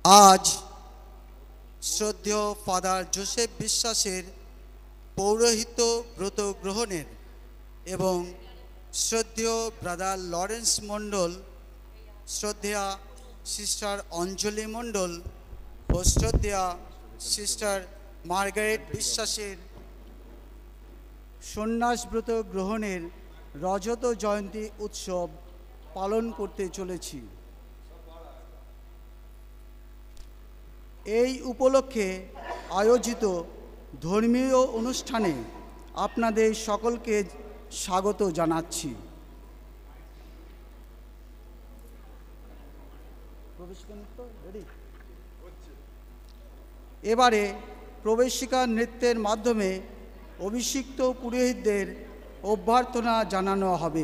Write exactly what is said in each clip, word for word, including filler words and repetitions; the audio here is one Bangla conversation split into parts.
আজ শ্রদ্ধেয় ফাদার জোসেফ বিশ্বাসের পৌরোহিত্য ব্রত গ্রহণের এবং শ্রদ্ধেয় ব্রাদার লরেন্স মণ্ডল, শ্রদ্ধেয়া সিস্টার অঞ্জলি মণ্ডল ও শ্রদ্ধেয়া সিস্টার মার্গারেট বিশ্বাসের সন্ন্যাস ব্রত গ্রহণের রজত জয়ন্তী উৎসব পালন করতে চলেছি। এই উপলক্ষে আয়োজিত ধর্মীয় অনুষ্ঠানে আপনাদের সকলকে স্বাগত জানাচ্ছি। এবারে প্রবেশিকা নৃত্যের মাধ্যমে অভিষিক্ত পুরোহিতদের অভ্যর্থনা জানানো হবে।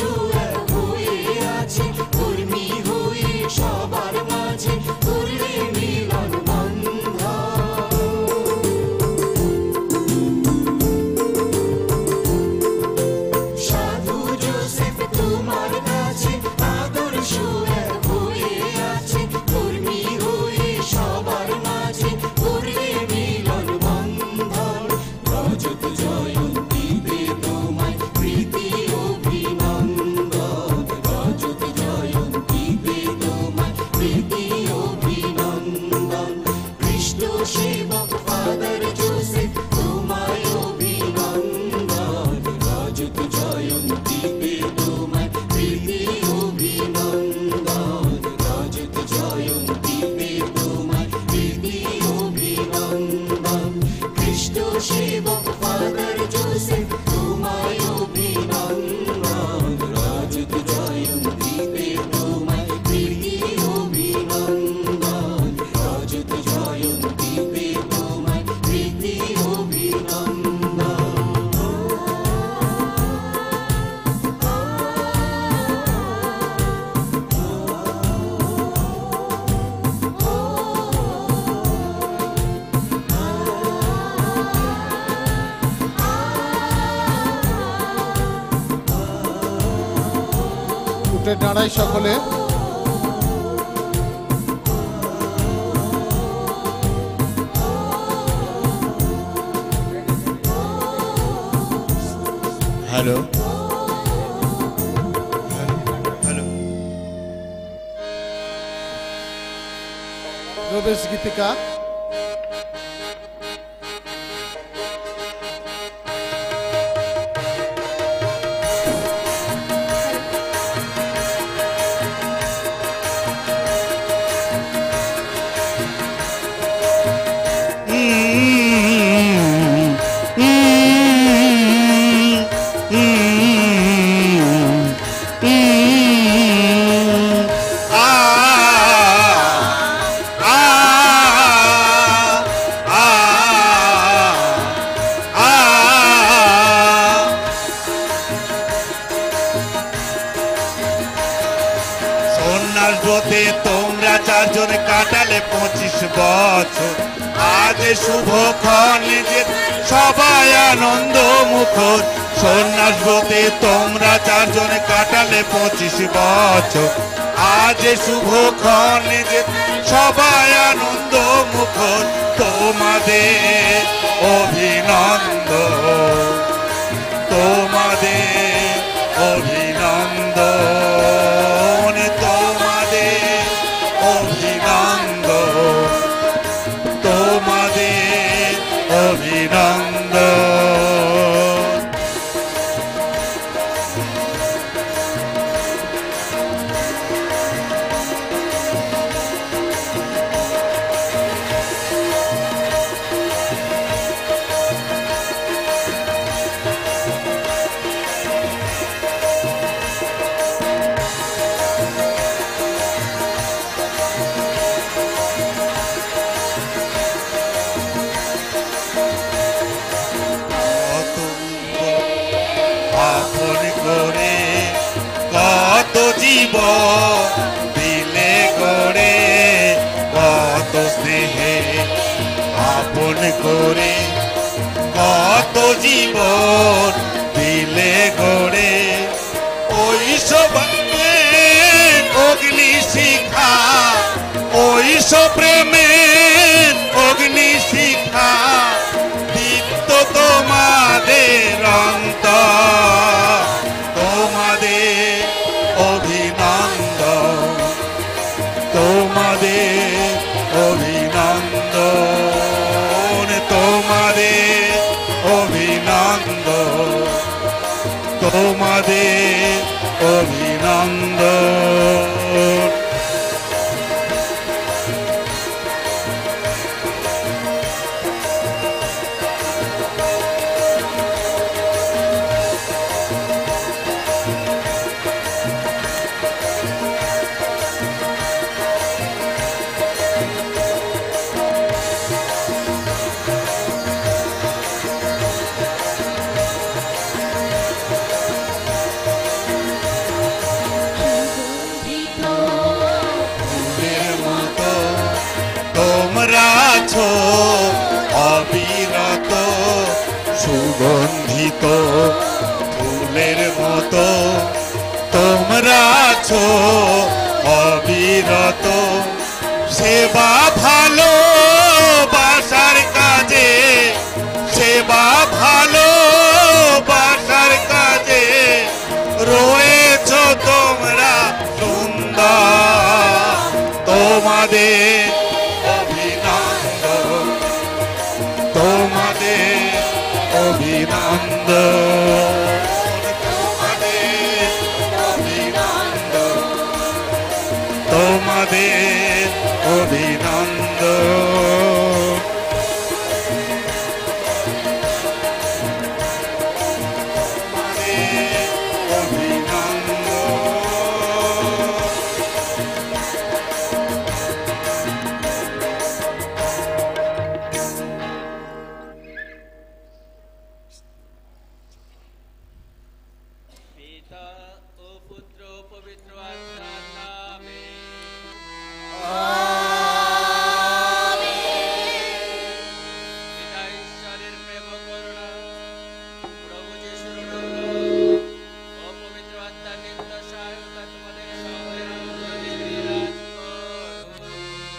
উঠে দাঁড়াই সকলে। হ্যালো প্রবেশ গীতিকা তোমরা চারজন কাটালে পঁচিশ বছর, আজ শুভক্ষণ যে সবাই আনন্দ মুখর। সন্ন্যাস ব্রতে তোমরা চারজন কাটালে পঁচিশ বছর, আজ শুভক্ষণ যে সবাই আনন্দ মুখর। তোমাদের অভিনন্দন, তোমাদের অভিনন্দন, তোমাদের অভিনন্দন, তোমাদের অভিনন্দন। কত জীবন দিলে করে, কত স্নেহে আপন করে, কত জীবন দিলে করে। ওই সব অগ্নি শিখা, ওই সব প্রেমের অগ্নি শিখা, দীপ্ত তোমাদের অন্তর, তোমাদের অভিনন্দন, তোমাদের অভিনন্দন, তোমাদের অভিনন্দন, তোমাদের অভিনন্দন। গন্ধিত ফুলের মতো তোমরা আছো অবিরত সেবা ভালো বাসার কাজে সেবা ভালো বাসার কাজে রয়েছ তোমরা সুন্দর তোমাদের অভিনন্দন তোমাদের অভিনন্দন তোমাদের অভিনন্দন তোমাদের অভিনন্দন পিতা ও পুত্র ও পবিত্র আত্মার নামে পিতা ঈশ্বরের প্রেম ও করুণা প্রভু যিশুর অনুগ্রহ ও পবিত্র আত্মার নিত্য সহায়তা তোমাদের সঙ্গে বিরাজ করুক।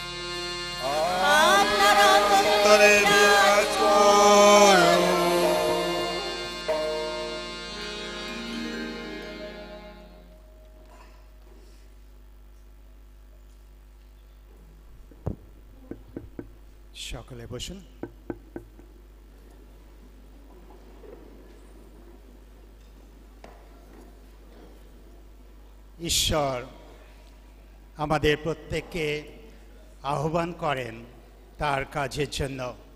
অন্তরে বিরাজ করো। সকলে বসুন। ঈশ্বর আমাদের প্রত্যেককে আহ্বান করেন তার কাজের জন্য,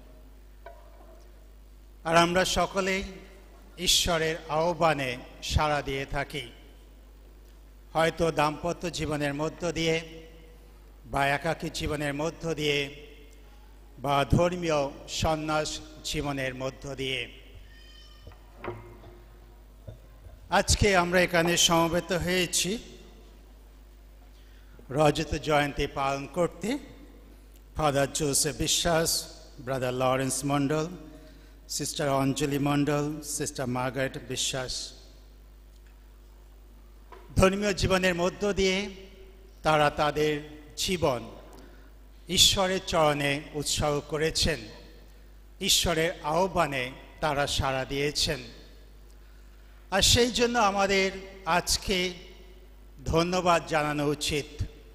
আর আমরা সকলেই ঈশ্বরের আহ্বানে সাড়া দিয়ে থাকি। হয়তো দাম্পত্য জীবনের মধ্য দিয়ে বা একাকী জীবনের মধ্য দিয়ে বা ধর্মীয় সন্ন্যাস জীবনের মধ্য দিয়ে। আজকে আমরা এখানে সমবেত হয়েছি রজত জয়ন্তী পালন করতে। Father Joseph Biswas, brother Lawrence Mondal, sister Anjali Mondal, sister Margaret Biswas ধর্মীয় জীবনের মধ্য দিয়ে তারা তাদের জীবন ঈশ্বরের চরণে উৎসর্গ করেছেন। ঈশ্বরের আহ্বানে তারা সাড়া দিয়েছেন, আর সেই জন্য আমাদের আজকে ধন্যবাদ জানানো উচিত।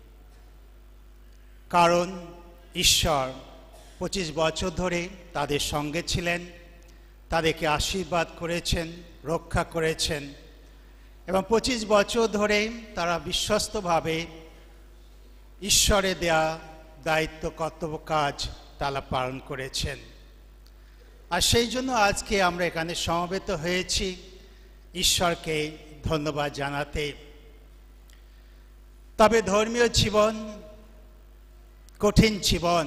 কারণ ঈশ্বর পঁচিশ বছর ধরে তাদের সঙ্গে ছিলেন, তাদেরকে আশীর্বাদ করেছেন, রক্ষা করেছেন, এবং পঁচিশ বছর ধরে তারা বিশ্বস্তভাবে ঈশ্বরের দেয়া দায়িত্ব কর্তব্য কাজ তারা পালন করেছেন। আর সেই জন্য আজকে আমরা এখানে সমবেত হয়েছি ঈশ্বরকে ধন্যবাদ জানাতে। তবে ধর্মীয় জীবন কঠিন জীবন।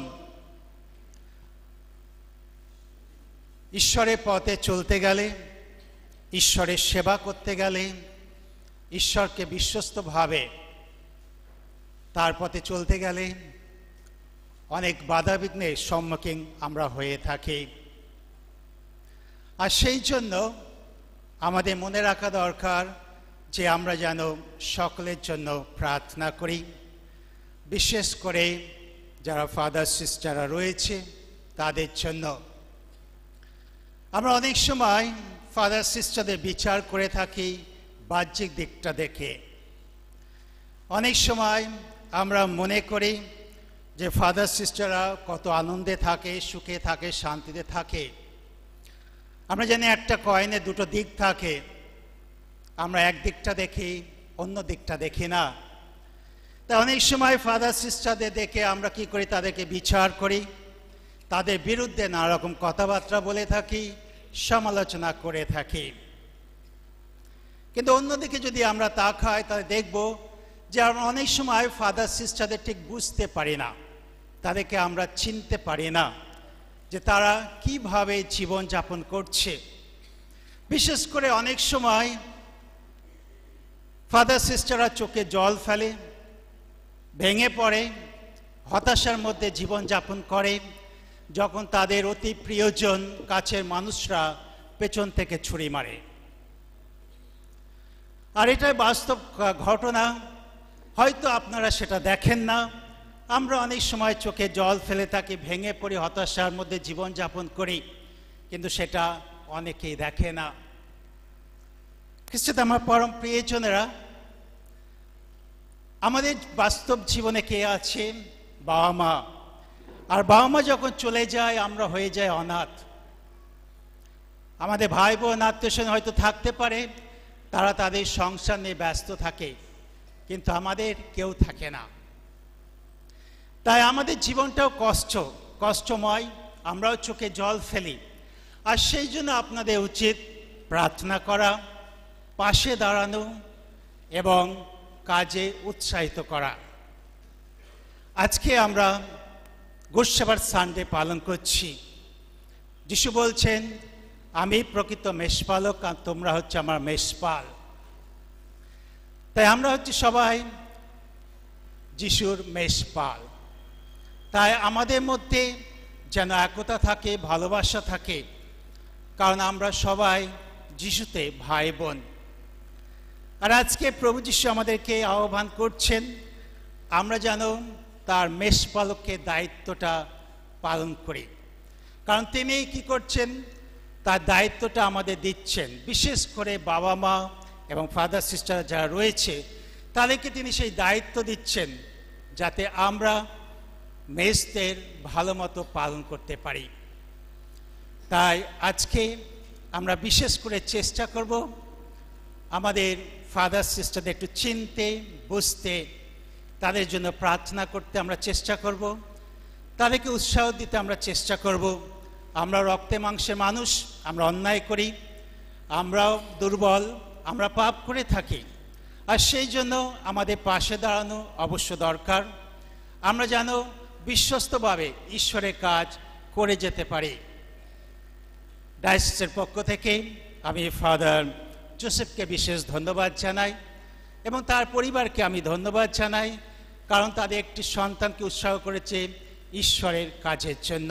ঈশ্বরের পথে চলতে গেলে, ঈশ্বরের সেবা করতে গেলে, ঈশ্বরকে বিশ্বস্তভাবে তার পথে চলতে গেলে অনেক বাধা বিঘ্নের সম্মুখীন আমরা হয়ে থাকি। আর সেই জন্য আমাদের মনে রাখা দরকার যে আমরা যেন সকলের জন্য প্রার্থনা করি, বিশেষ করে যারা ফাদার সিস্টাররা রয়েছে তাদের জন্য। আমরা অনেক সময় ফাদার সিস্টারদের বিচার করে থাকি বাহ্যিক দিকটা দেখে। অনেক সময় আমরা মনে করি যে ফাদার সিস্টাররা কত আনন্দে থাকে, সুখে থাকে, শান্তিতে থাকে। আমরা জানি একটা কয়েনে দুটো দিক থাকে, আমরা এক দিকটা দেখি, অন্য দিকটা দেখি না। তাই অনেক সময় ফাদার সিস্টারদের দেখে আমরা কি করি, তাদেরকে বিচার করি, তাদের বিরুদ্ধে নানা রকম কথাবার্তা বলে থাকি, সমালোচনা করে থাকি। কিন্তু অন্যদিকে যদি আমরা তাকাই তাহলে দেখব যে আমরা অনেক সময় ফাদার সিস্টারদের ঠিক বুঝতে পারি না, তাদেরকে আমরা চিনতে পারি না যে তারা কিভাবে জীবন যাপন করছে। বিশেষ করে অনেক সময় ফাদার সিস্টাররা চোখে জল ফেলে, ভেঙে পড়ে, হতাশার মধ্যে জীবন যাপন করে যখন তাদের অতি প্রিয়জন কাছের মানুষরা পেছন থেকে ছুরি মারে। আর এটাই বাস্তব ঘটনা, হয়তো আপনারা সেটা দেখেন না। আমরা অনেক সময় চোখে জল ফেলে থাকি, ভেঙে পড়ি, হতাশার মধ্যে জীবনযাপন করি, কিন্তু সেটা অনেকেই দেখে না। খ্রিস্টে আমার পরম প্রিয়জনেরা, আমাদের বাস্তব জীবনে কে আছে? বাবা মা। আর বাবা মা যখন চলে যায় আমরা হয়ে যাই অনাথ। আমাদের ভাই বোন আত্মীয়স্বজন হয়তো থাকতে পারে, তারা তাদের সংসার নিয়ে ব্যস্ত থাকে, কিন্তু আমাদের কেউ থাকে না। তাই আমাদের জীবনটাও কষ্ট কষ্টময়, আমরাও চোখে জল ফেলি। আর সেই জন্য আপনাদের উচিত প্রার্থনা করা, পাশে দাঁড়ানো এবং কাজে উৎসাহিত করা। আজকে আমরা গুড শেপার্ড সানডে পালন করছি। যিশু বলছেন, আমি প্রকৃত মেষপালক আর তোমরা হচ্ছে আমার মেষপাল। তাই আমরা হচ্ছে সবাই যিশুর মেষপাল। তাই আমাদের মধ্যে যেন একতা থাকে, ভালোবাসা থাকে, কারণ আমরা সবাই যিশুতে ভাই বোন। আর আজকে প্রভু যিশু আমাদেরকে আহ্বান করছেন আমরা যেন তার মেষপালকের দায়িত্বটা পালন করি, কারণ তিনি কি করছেন, তার দায়িত্বটা আমাদের দিচ্ছেন। বিশেষ করে বাবা মা এবং ফাদার সিস্টার যারা রয়েছে তাদেরকে তিনি সেই দায়িত্ব দিচ্ছেন, যাতে আমরা মেষদের ভালো মতো পালন করতে পারি। তাই আজকে আমরা বিশেষ করে চেষ্টা করব আমাদের ফাদার সিস্টারদের একটু চিনতে, বুঝতে, তাদের জন্য প্রার্থনা করতে আমরা চেষ্টা করব, তাদেরকে উৎসাহ দিতে আমরা চেষ্টা করব। আমরা রক্তে মাংসে মানুষ, আমরা অন্যায় করি, আমরাও দুর্বল, আমরা পাপ করে থাকি। আর সেই জন্য আমাদের পাশে দাঁড়ানো অবশ্য দরকার। আমরা যেন বিশ্বস্তভাবে ঈশ্বরের কাজ করে যেতে পারি। ডায়োসিসের পক্ষ থেকে আমি ফাদার জোসেফকে বিশেষ ধন্যবাদ জানাই এবং তার পরিবারকে আমি ধন্যবাদ জানাই, কারণ তাদের একটি সন্তানকে উৎসাহ করেছে ঈশ্বরের কাজের জন্য।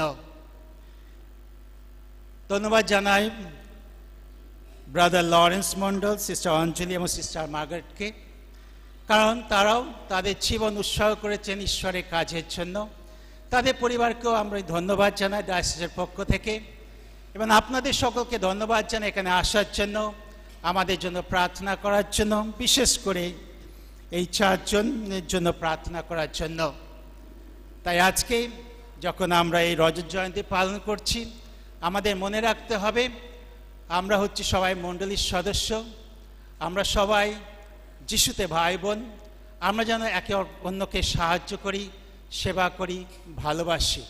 ধন্যবাদ জানাই brother Lawrence Mondal, sister Anjali এবং সিস্টার মার্গারেটকে, কারণ তারাও তাদের জীবন উৎসাহ করেছেন ঈশ্বরের কাজের জন্য। তাদের পরিবারকেও আমরা ধন্যবাদ জানাই ডায়োসিসের পক্ষ থেকে, এবং আপনাদের সকলকে ধন্যবাদ জানাই এখানে আসার জন্য, আমাদের জন্য প্রার্থনা করার জন্য, বিশেষ করে এই চারজনের জন্য প্রার্থনা করার জন্য। তাই আজকে যখন আমরা এই রজত জয়ন্তী পালন করছি, আমাদের মনে রাখতে হবে আমরা হচ্ছি সবাই মণ্ডলীর সদস্য, আমরা সবাই যিশুতে ভাই বোন। আমরা যেন একে অন্যকে সাহায্য করি, সেবা করি, ভালোবাসি।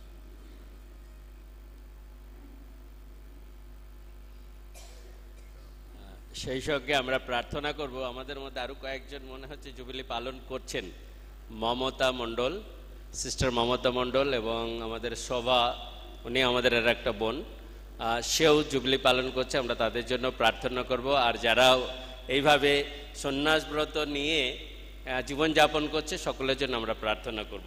সেই সঙ্গে আমরা প্রার্থনা করব। আমাদের মধ্যে আরো কয়েকজন মনে হচ্ছে জুবিলি পালন করছেন, মমতা মণ্ডল, সিস্টার মমতা মণ্ডল, এবং আমাদের শোভা, উনি আমাদের আর একটা বোন, সেও জুবিলি পালন করছে। আমরা তাদের জন্য প্রার্থনা করব। আর যারা এইভাবে সন্ন্যাস ব্রত নিয়ে জীবনযাপন করছে সকলের জন্য আমরা প্রার্থনা করব।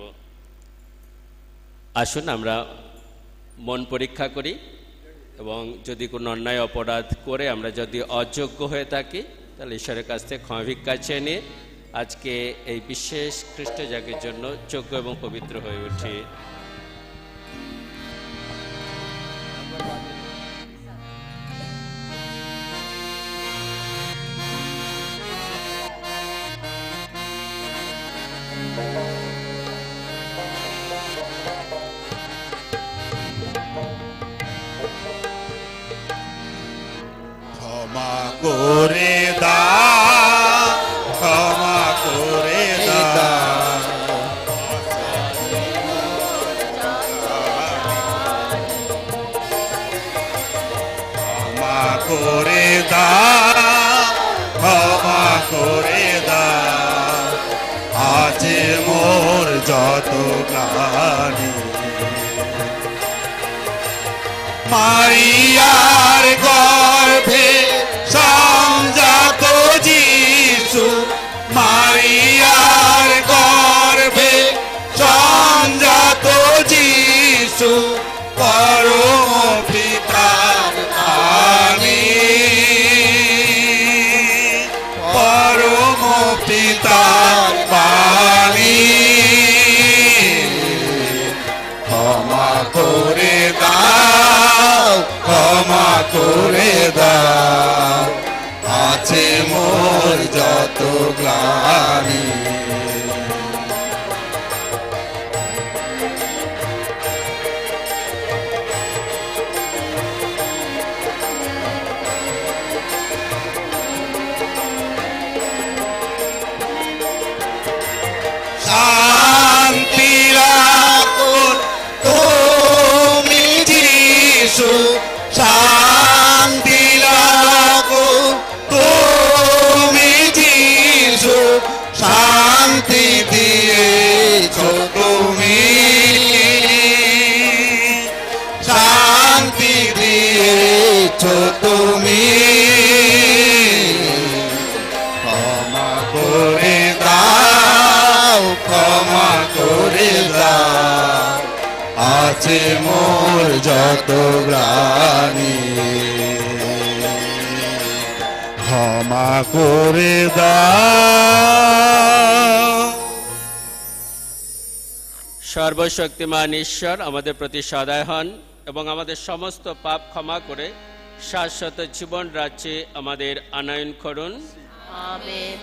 আসুন আমরা মন পরীক্ষা করি, এবং যদি কোনো অন্যায় অপরাধ করে আমরা যদি অযোগ্য হয়ে থাকি তাহলে ঈশ্বরের কাছ থেকে ক্ষমা ভিক্ষা চেয়ে নিয়ে আজকে এই বিশেষ খ্রিস্ট জাগের জন্য যোগ্য এবং পবিত্র হয়ে উঠি। ক্ষমা করে দাও, ক্ষমা করে দাও, ক্ষমা করে দাও, ক্ষমা করে দাও, আজ মোর যত গ্লানি। মারিয়ার গর্ভে সংজাত যিশু, মারিয়ার গর্ভে সংজাত যিশু, পরম পিতার ক্ষমা করে দাও, ক্ষমা করে দাও, আছে মোর যত গ্লানি। শান্তি রাখো তুমি যিশু, শান্তি রাখো তুমি যিশু, শান্তি দিয়েছ তুমি, শান্তি দিয়েছ তুমি। ক্ষমা করে দাও, ক্ষমা করে দাও, আছে মোর যত গ্লানি। ক্ষমা করে দাও। সর্বশক্তিমান ঈশ্বর আমাদের প্রতি সদয় হন এবং আমাদের সমস্ত পাপ ক্ষমা করে শাশ্বত জীবন রাজ্যে আমাদের আনয়ন করুন। আমেন।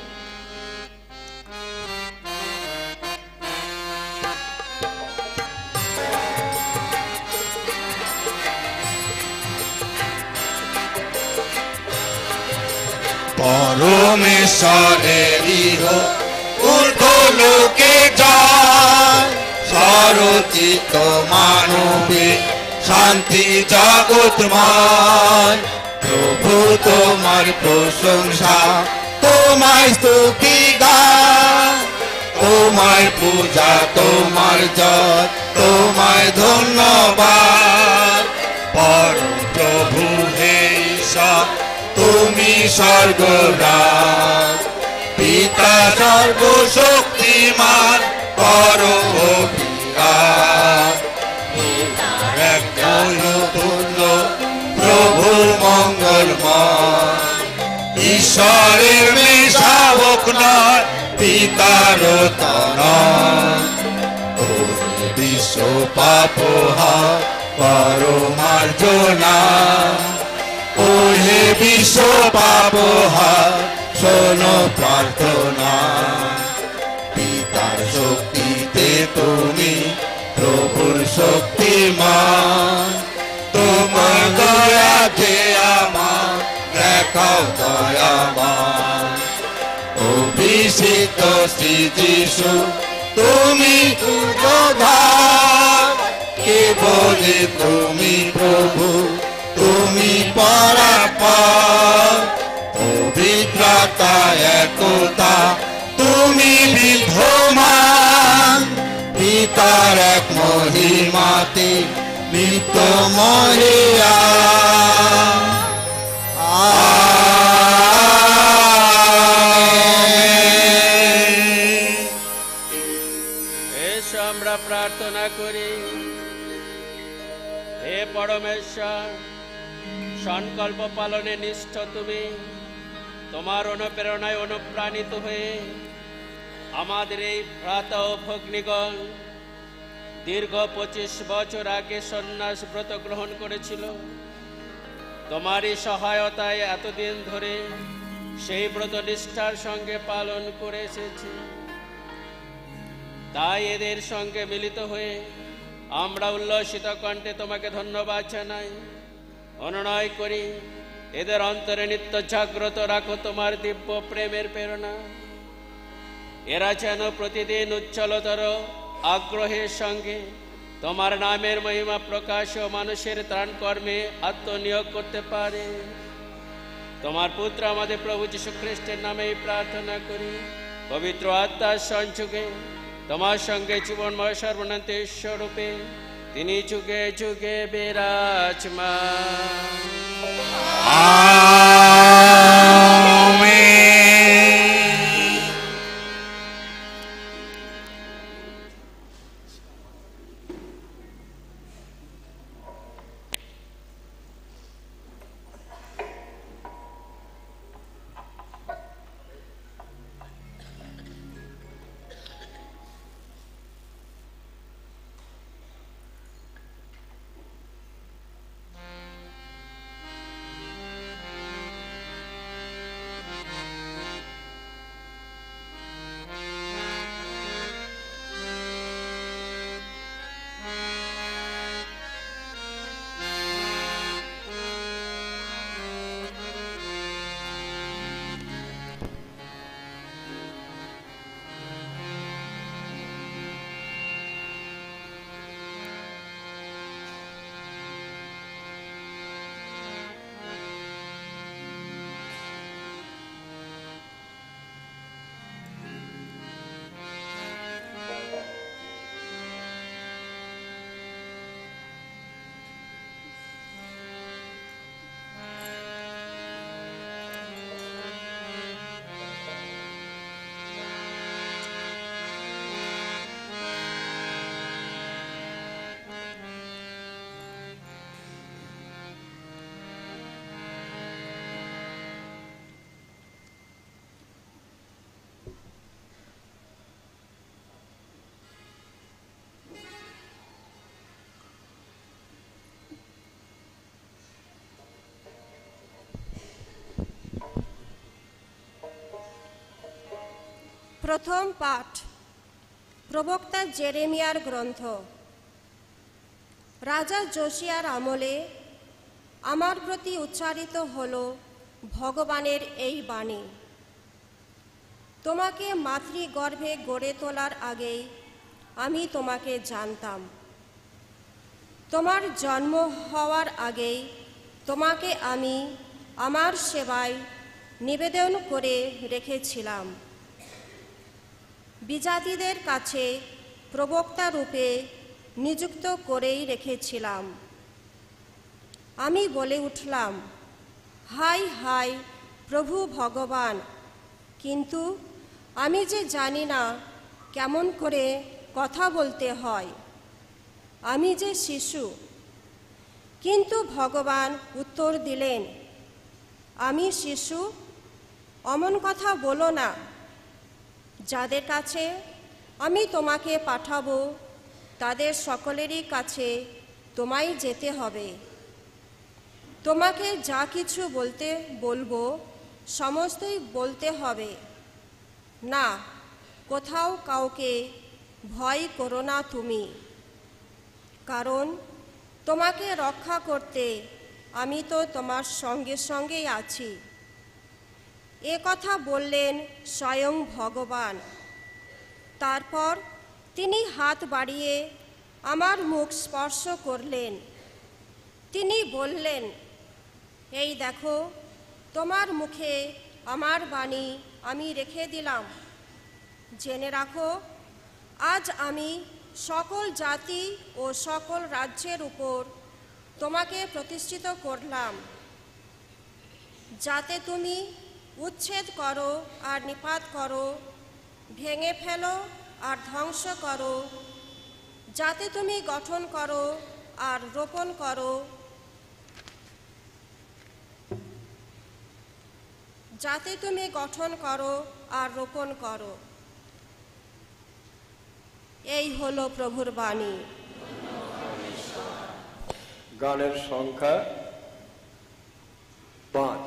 পরমেশ্বরেরই হোক ঊর্ধ্বলোকে জয়, সরচিত মানবে শান্তি জগৎময়। প্রভু তোমার প্রশংসা, তোমায় স্তুতি গান, তোমায় পূজা, তোমার জয়, তোমায় ধন্যবাদ। পরম প্রভু হে ঈশ্বর তুমি স্বর্গরাজ, পিতা সর্বশক্তিমান করো অভিরাজ। এক পূর্ণ প্রভুর মঙ্গলময়, ঈশ্বরের মেষাবক নয় পিতার তনয়। বিশ্ব পাপ করো মার্জনা, ওহে বিশ্ব পাপ শোনো প্রার্থনা। পিতার শক্তিতে তুমি প্রভুর শক্তিমান, তোমার দয়াতে আমার দেখাও দয়াবান। অভিষিক্ত শ্রী যিশু তুমি উদ্ধার, কে বলে তুমি প্রভু তুমি পরাপর। পবিত্রতা একতা তুমি বিদ্যমান, পিতার এক মহিমাতে নিত্য মহিয়া। এসো আমরা প্রার্থনা করি। হে পরমেশ্বর, সংকল্প পালনে নিষ্ঠ তুমি, তোমার অনুপ্রেরণায় অনুপ্রাণিত হয়ে আমাদের এই ভ্রাতা ও ভগ্নীগণ দীর্ঘ পঁচিশ বছর আগে সন্ন্যাস ব্রত গ্রহণ করেছিল। তোমারই সহায়তায় এতদিন ধরে সেই ব্রত নিষ্ঠার সঙ্গে পালন করে এসেছে। তাই এদের সঙ্গে মিলিত হয়ে আমরা উল্লসিত কণ্ঠে তোমাকে ধন্যবাদ জানাই। অনুনয় করি এদের অন্তরে নিত্য জাগ্রত রাখো তোমার দিব্য প্রেমের প্রেরণা। এরা যেন প্রতিদিন উজ্জ্বলতর আগ্রহের সঙ্গে তোমার নামের মহিমা প্রকাশ ও মানুষের ত্রাণ কর্মে আত্মনিয়োগ করতে পারে। তোমার পুত্র আমাদের প্রভু যীশু খ্রিস্টের নামেই প্রার্থনা করি। পবিত্র আত্মার সংযোগে তোমার সঙ্গে জীবনময় সর্বনান্তে স্বরূপে তিনি যুগে যুগে বিরাজমান। প্রথম পাঠ প্রবক্তা জেরেমিয়ার গ্রন্থ। রাজা জোসিয়ার আমলে আমার প্রতি উচ্চারিত হল ভগবানের এই বাণী, তোমাকে মাতৃগর্ভে গড়ে তোলার আগেই আমি তোমাকে জানতাম, তোমার জন্ম হওয়ার আগেই তোমাকে আমি আমার সেবায় নিবেদন করে রেখেছিলাম। বিজাতিদের কাছে প্রবক্তা রূপে নিযুক্ত করেই রেখেছিলাম। আমি বলে উঠলাম, হায় হায় প্রভু ভগবান, কিন্তু আমি যে জানি না কেমন করে কথা বলতে হয়, আমি যে শিশু। কিন্তু ভগবান উত্তর দিলেন, আমি শিশু, অমন কথা বলো না। যাদের কাছে আমি তোমাকে পাঠাবো তাদের সকলেরই কাছে তোমায় যেতে হবে। তোমাকে যা কিছু বলতে বলবো সমস্তই বলতে হবে। না, কোথাও কাউকে ভয় করো না তুমি, কারণ তোমাকে রক্ষা করতে আমি তো তোমার সঙ্গে সঙ্গেই আছি। এ কথা বললেন স্বয়ং ভগবান। তারপর তিনি হাত বাড়িয়ে আমার মুখ স্পর্শ করলেন। তিনি বললেন, এই দেখো, তোমার মুখে আমার বাণী আমি রেখে দিলাম। জেনে রাখো, আজ আমি সকল জাতি ও সকল রাজ্যের উপর তোমাকে প্রতিষ্ঠিত করলাম, যাতে তুমি উচ্ছেদ করো আর নিপাত করো, ভেঙে ফেলো আর ধ্বংস করো, যাতে তুমি গঠন করো আর রোপণ করো, যাতে তুমি গঠন করো আর রোপণ করো। এই হলো প্রভুর বাণী। গানের সংখ্যা পাঁচ।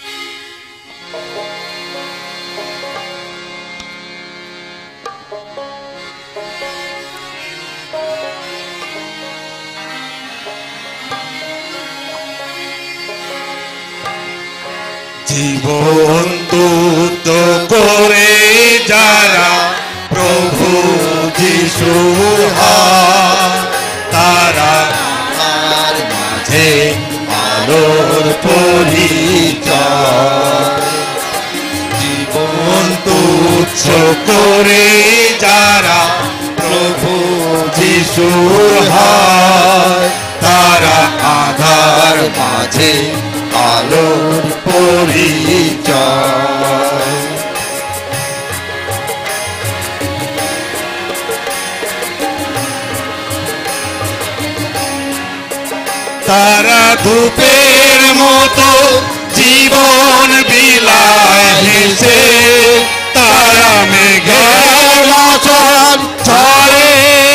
জীবন তুত করে যারা প্রভু যিশুর হয়, তারা আমার মাঝে আলোর পরিচয়। জীবন তুচ্ছ করে যারা প্রভু যিশুর হয়, তারা আধার মাঝে আলোর পরিচয়। তারা ধূপের মতো জীবন বিলায় হেসে, তারা মেঘের মতন ঝড়ে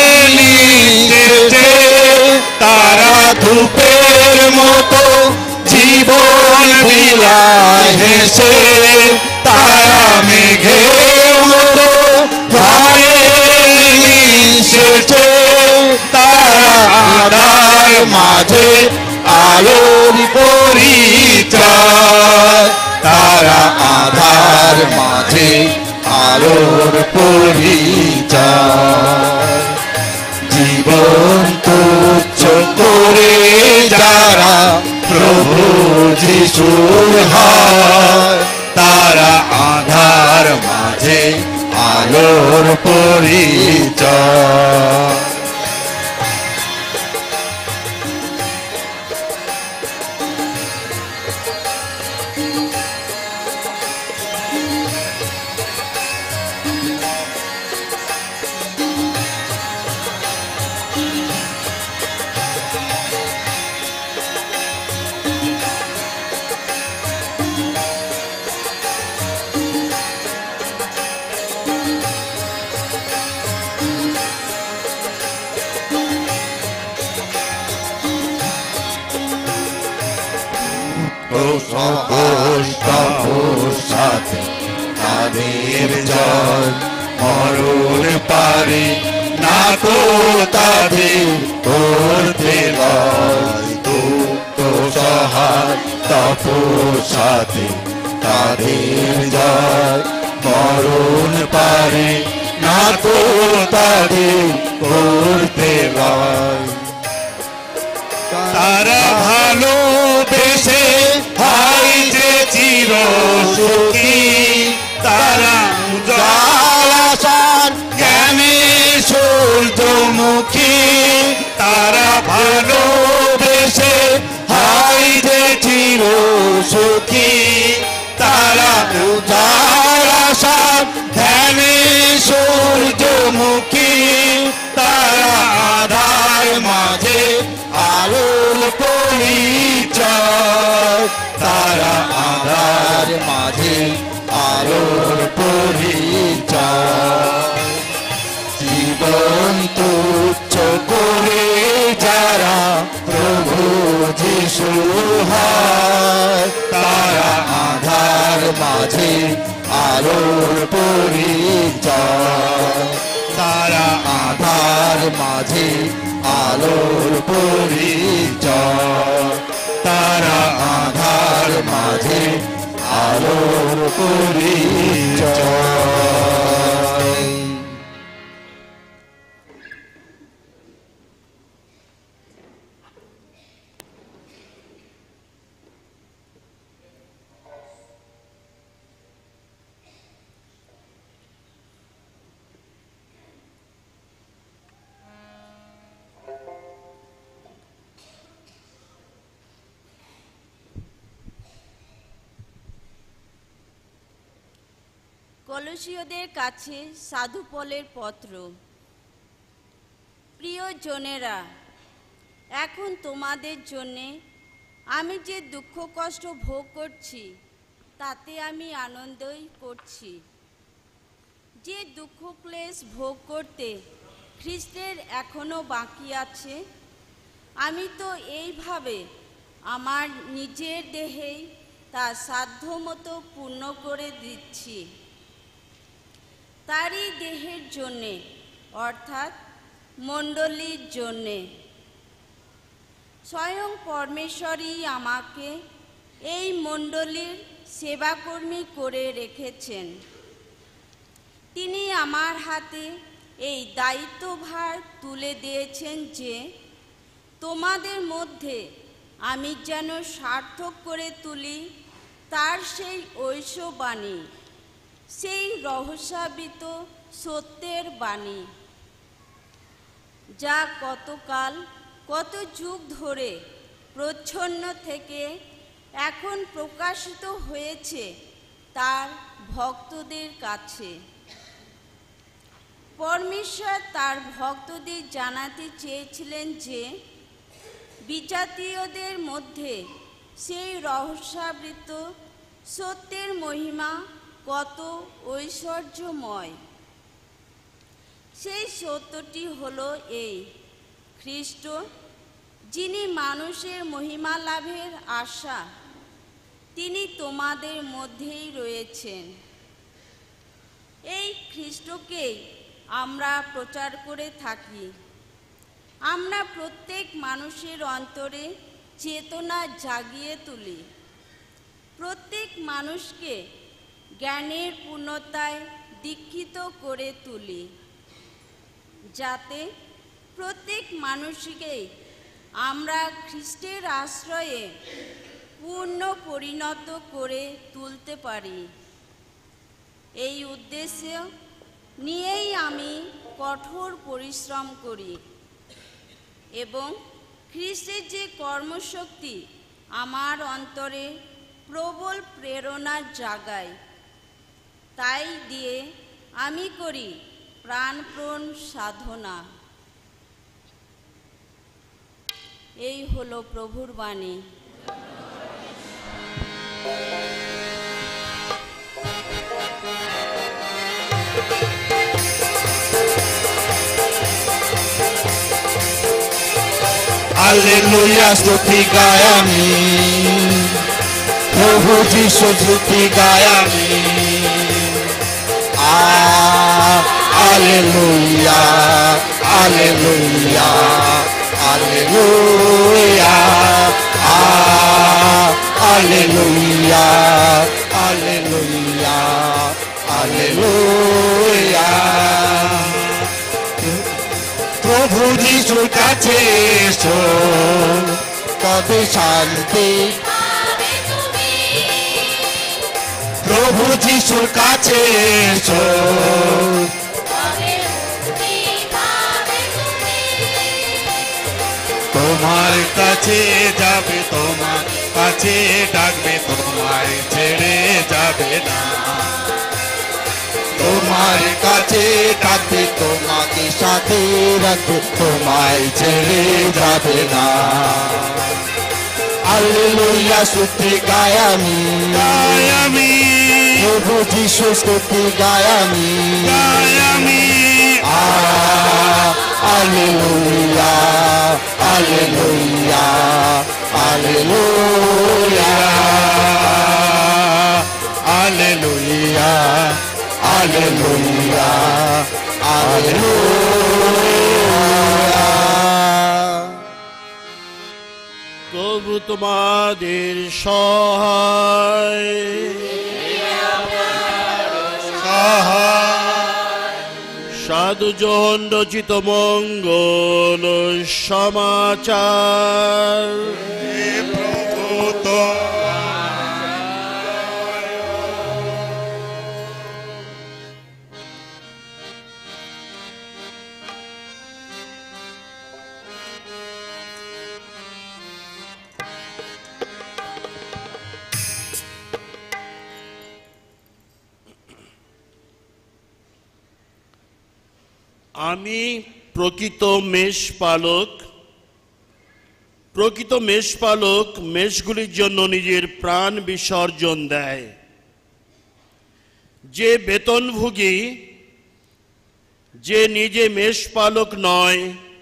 নিচে। তারা ধূপের মতো জীবন বিলায় হেসে, তারা মেঘের মতো ঝড়ে মিশেছে। তারা আধার মাঝে আলোর পরিচয়, তারা আধার মাঝে আলোর পরিচয়। জীবন তুচ্ছ করে যারা প্রভু যিশুর হয়, তারা আধার মাঝে আলোর পরিচয়। সাথে তাদের জয় মরণ পারে না তো তাদের করতে লয় দুঃখ সহায় তপস্যাতে তাদের জয় মরণ পারে না তো তাদের করতে লয় তারা ভালোবেসে হয় যে চির সুখী তারা উজালাসান জ্ঞানে সূর্যমুখী তারা ভালোবেসে হয় যে চির সুখী তারা উজালাসান জ্ঞানে সূর্যমুখী তারা আধার মাঝে আলোর পরিচয় তারা আধার মাঝে আলোর পরিচয় জীবন তুচ্ছ করে যারা প্রভু যিশু হয় তারা আধার মাঝে আলোর পরিচয় তারা আধার মাঝে আলোর পরিচয় তারা আধার মাঝে আলোর পরিচয় কলসীয়দের কাছে সাধু পলের পত্র। প্রিয় জনেরা, এখন তোমাদের জন্যে আমি যে দুঃখ কষ্ট ভোগ করছি তাতে আমি আনন্দই করছি। যে দুঃখ ক্লেশ ভোগ করতে খ্রিস্টের এখনো বাকি আছে, আমি তো এইভাবে আমার নিজের দেহেই তার সাধ্যমতো পূর্ণ করে দিচ্ছি। তারই দেহের জন্যে অর্থাৎ মণ্ডলীর জন্যে স্বয়ং পরমেশ্বরই আমাকে এই মণ্ডলীর সেবাকর্মী করে রেখেছেন। তিনি আমার হাতে এই দায়িত্বভার তুলে দিয়েছেন যে তোমাদের মধ্যে আমি যেন সার্থক করে তুলি তার সেই ঐশ্ববাণী, সেই রহস্যাবৃত সত্যের বাণী, যা কতকাল কত যুগ ধরে প্রচ্ছন্ন থেকে এখন প্রকাশিত হয়েছে তার ভক্তদের কাছে। পরমেশ্বর তার ভক্তদের জানাতে চেয়েছিলেন যে বিজাতীয়দের মধ্যে সেই রহস্যাবৃত সত্যের মহিমা কত ঐশ্বর্যময়। সেই সত্যটি হলো এই: খ্রিস্ট, যিনি মানুষের মহিমা লাভের আশা, তিনি তোমাদের মধ্যেই রয়েছেন। এই খ্রিস্টকেই আমরা প্রচার করে থাকি। আমরা প্রত্যেক মানুষের অন্তরে চেতনা জাগিয়ে তুলি, প্রত্যেক মানুষকে জ্ঞানের পূর্ণতায় দীক্ষিত করে তুলি, যাতে প্রত্যেক মানুষকে আমরা খ্রিস্টের আশ্রয়ে পূর্ণ পরিণত করে তুলতে পারি। এই উদ্দেশ্য নিয়েই আমি কঠোর পরিশ্রম করি এবং খ্রিস্টের যে কর্মশক্তি আমার অন্তরে প্রবল প্রেরণা জাগায়, তাই দিয়ে আমি করি প্রাণপ্রণ সাধনা। এই হলো প্রভুর বাণী। হালেলুয়া, স্তুতি গাই আমি, প্রভু যিশু স্তুতি গাই আমি। Alleluia, Alleluia, Alleluia, Alleluia, Alleluia, Alleluia. প্রভু যিশুর কাছে এসো, তবে শান্তি। প্রভু যিশুর কাছে এসো, তোমার কাছে যাবে, তোমার কাছে ডাকবে, তোমায় ছেড়ে যাবে না। তোমার কাছে ডাকবে, তোমাকে সাথে রাখবে, তোমায় ছেড়ে যাবে না। Alleluia, స్తుতি গাই আমি, গাই আমি, প্রভু যিশু స్తుতি গাই আমি, গাই আমি। Alleluia, Alleluia, Alleluia, Alleluia, Alleluia, Alleluia. প্রভু তোমাদের সহায়, সাধু জন রচিত মঙ্গল সমাচার। প্রভু তো আমি প্রকৃত মেষপালক। প্রকৃত মেষপালক মেষগুলির জন্য নিজের প্রাণ বিসর্জন দেয়। যে বেতনভোগী, যে নিজে মেষপালক নয়,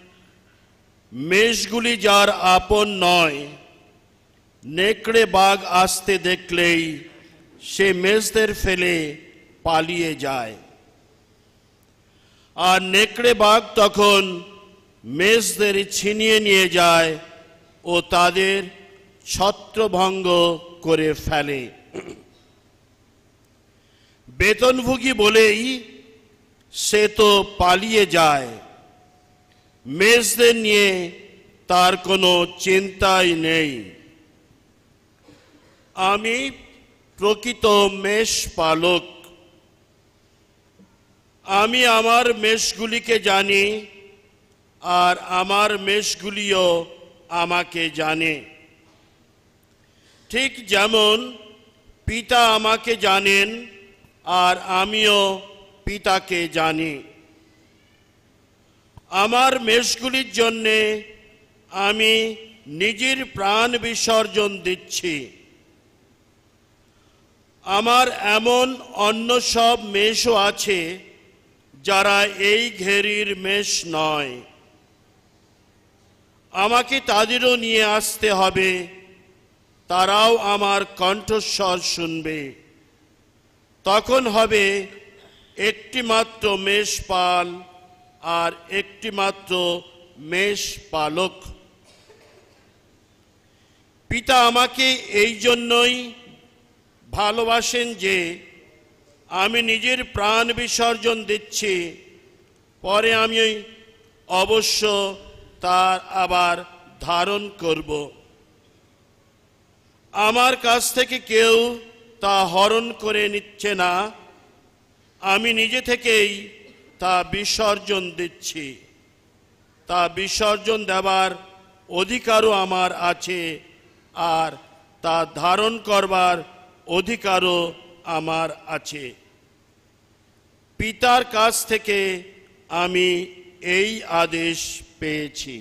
মেষগুলি যার আপন নয়, নেকড়ে বাঘ আসতে দেখলেই সে মেষদের ফেলে পালিয়ে যায়। আর নেকড়ে বাঘ তখন মেষদের ছিনিয়ে নিয়ে যায় ও তাদের ছত্রভঙ্গ করে ফেলে। বেতনভোগী বলেই সে তো পালিয়ে যায়, মেষদের নিয়ে তার কোনো চিন্তাই নেই। আমি প্রকৃত মেষপালক। আমি আমার মেষগুলিকে জানি, আর আমার মেষগুলিও আমাকে জানে। ঠিক যেমন পিতা আমাকে জানেন, আর আমিও পিতাকে জানি। আমার মেষগুলির জন্যে আমি নিজের প্রাণ বিসর্জন দিচ্ছি। আমার এমন অন্য সব মেষও আছে যারা এই ঘেরির মেষ নয়। আমাকে তাদেরও নিয়ে আসতে হবে, তারাও আমার কণ্ঠস্বর শুনবে। তখন হবে একটি মাত্র মেষপাল আর একটি মাত্র মেষপালক। পিতা আমাকে এই জন্যই ভালোবাসেন যে আমি নিজের প্রাণ বিসর্জন দিচ্ছি, পরে আমি অবশ্য তার আবার ধারণ করব। আমার কাছ থেকে কেউ তা হরণ করে নিচ্ছে না, আমি নিজে থেকেই তা বিসর্জন দিচ্ছি। তা বিসর্জন দেবার অধিকারও আমার আছে, আর তা ধারণ করবার অধিকারও আমার আছে। পিতার কাছ থেকে আমি এই আদেশ পেয়েছি।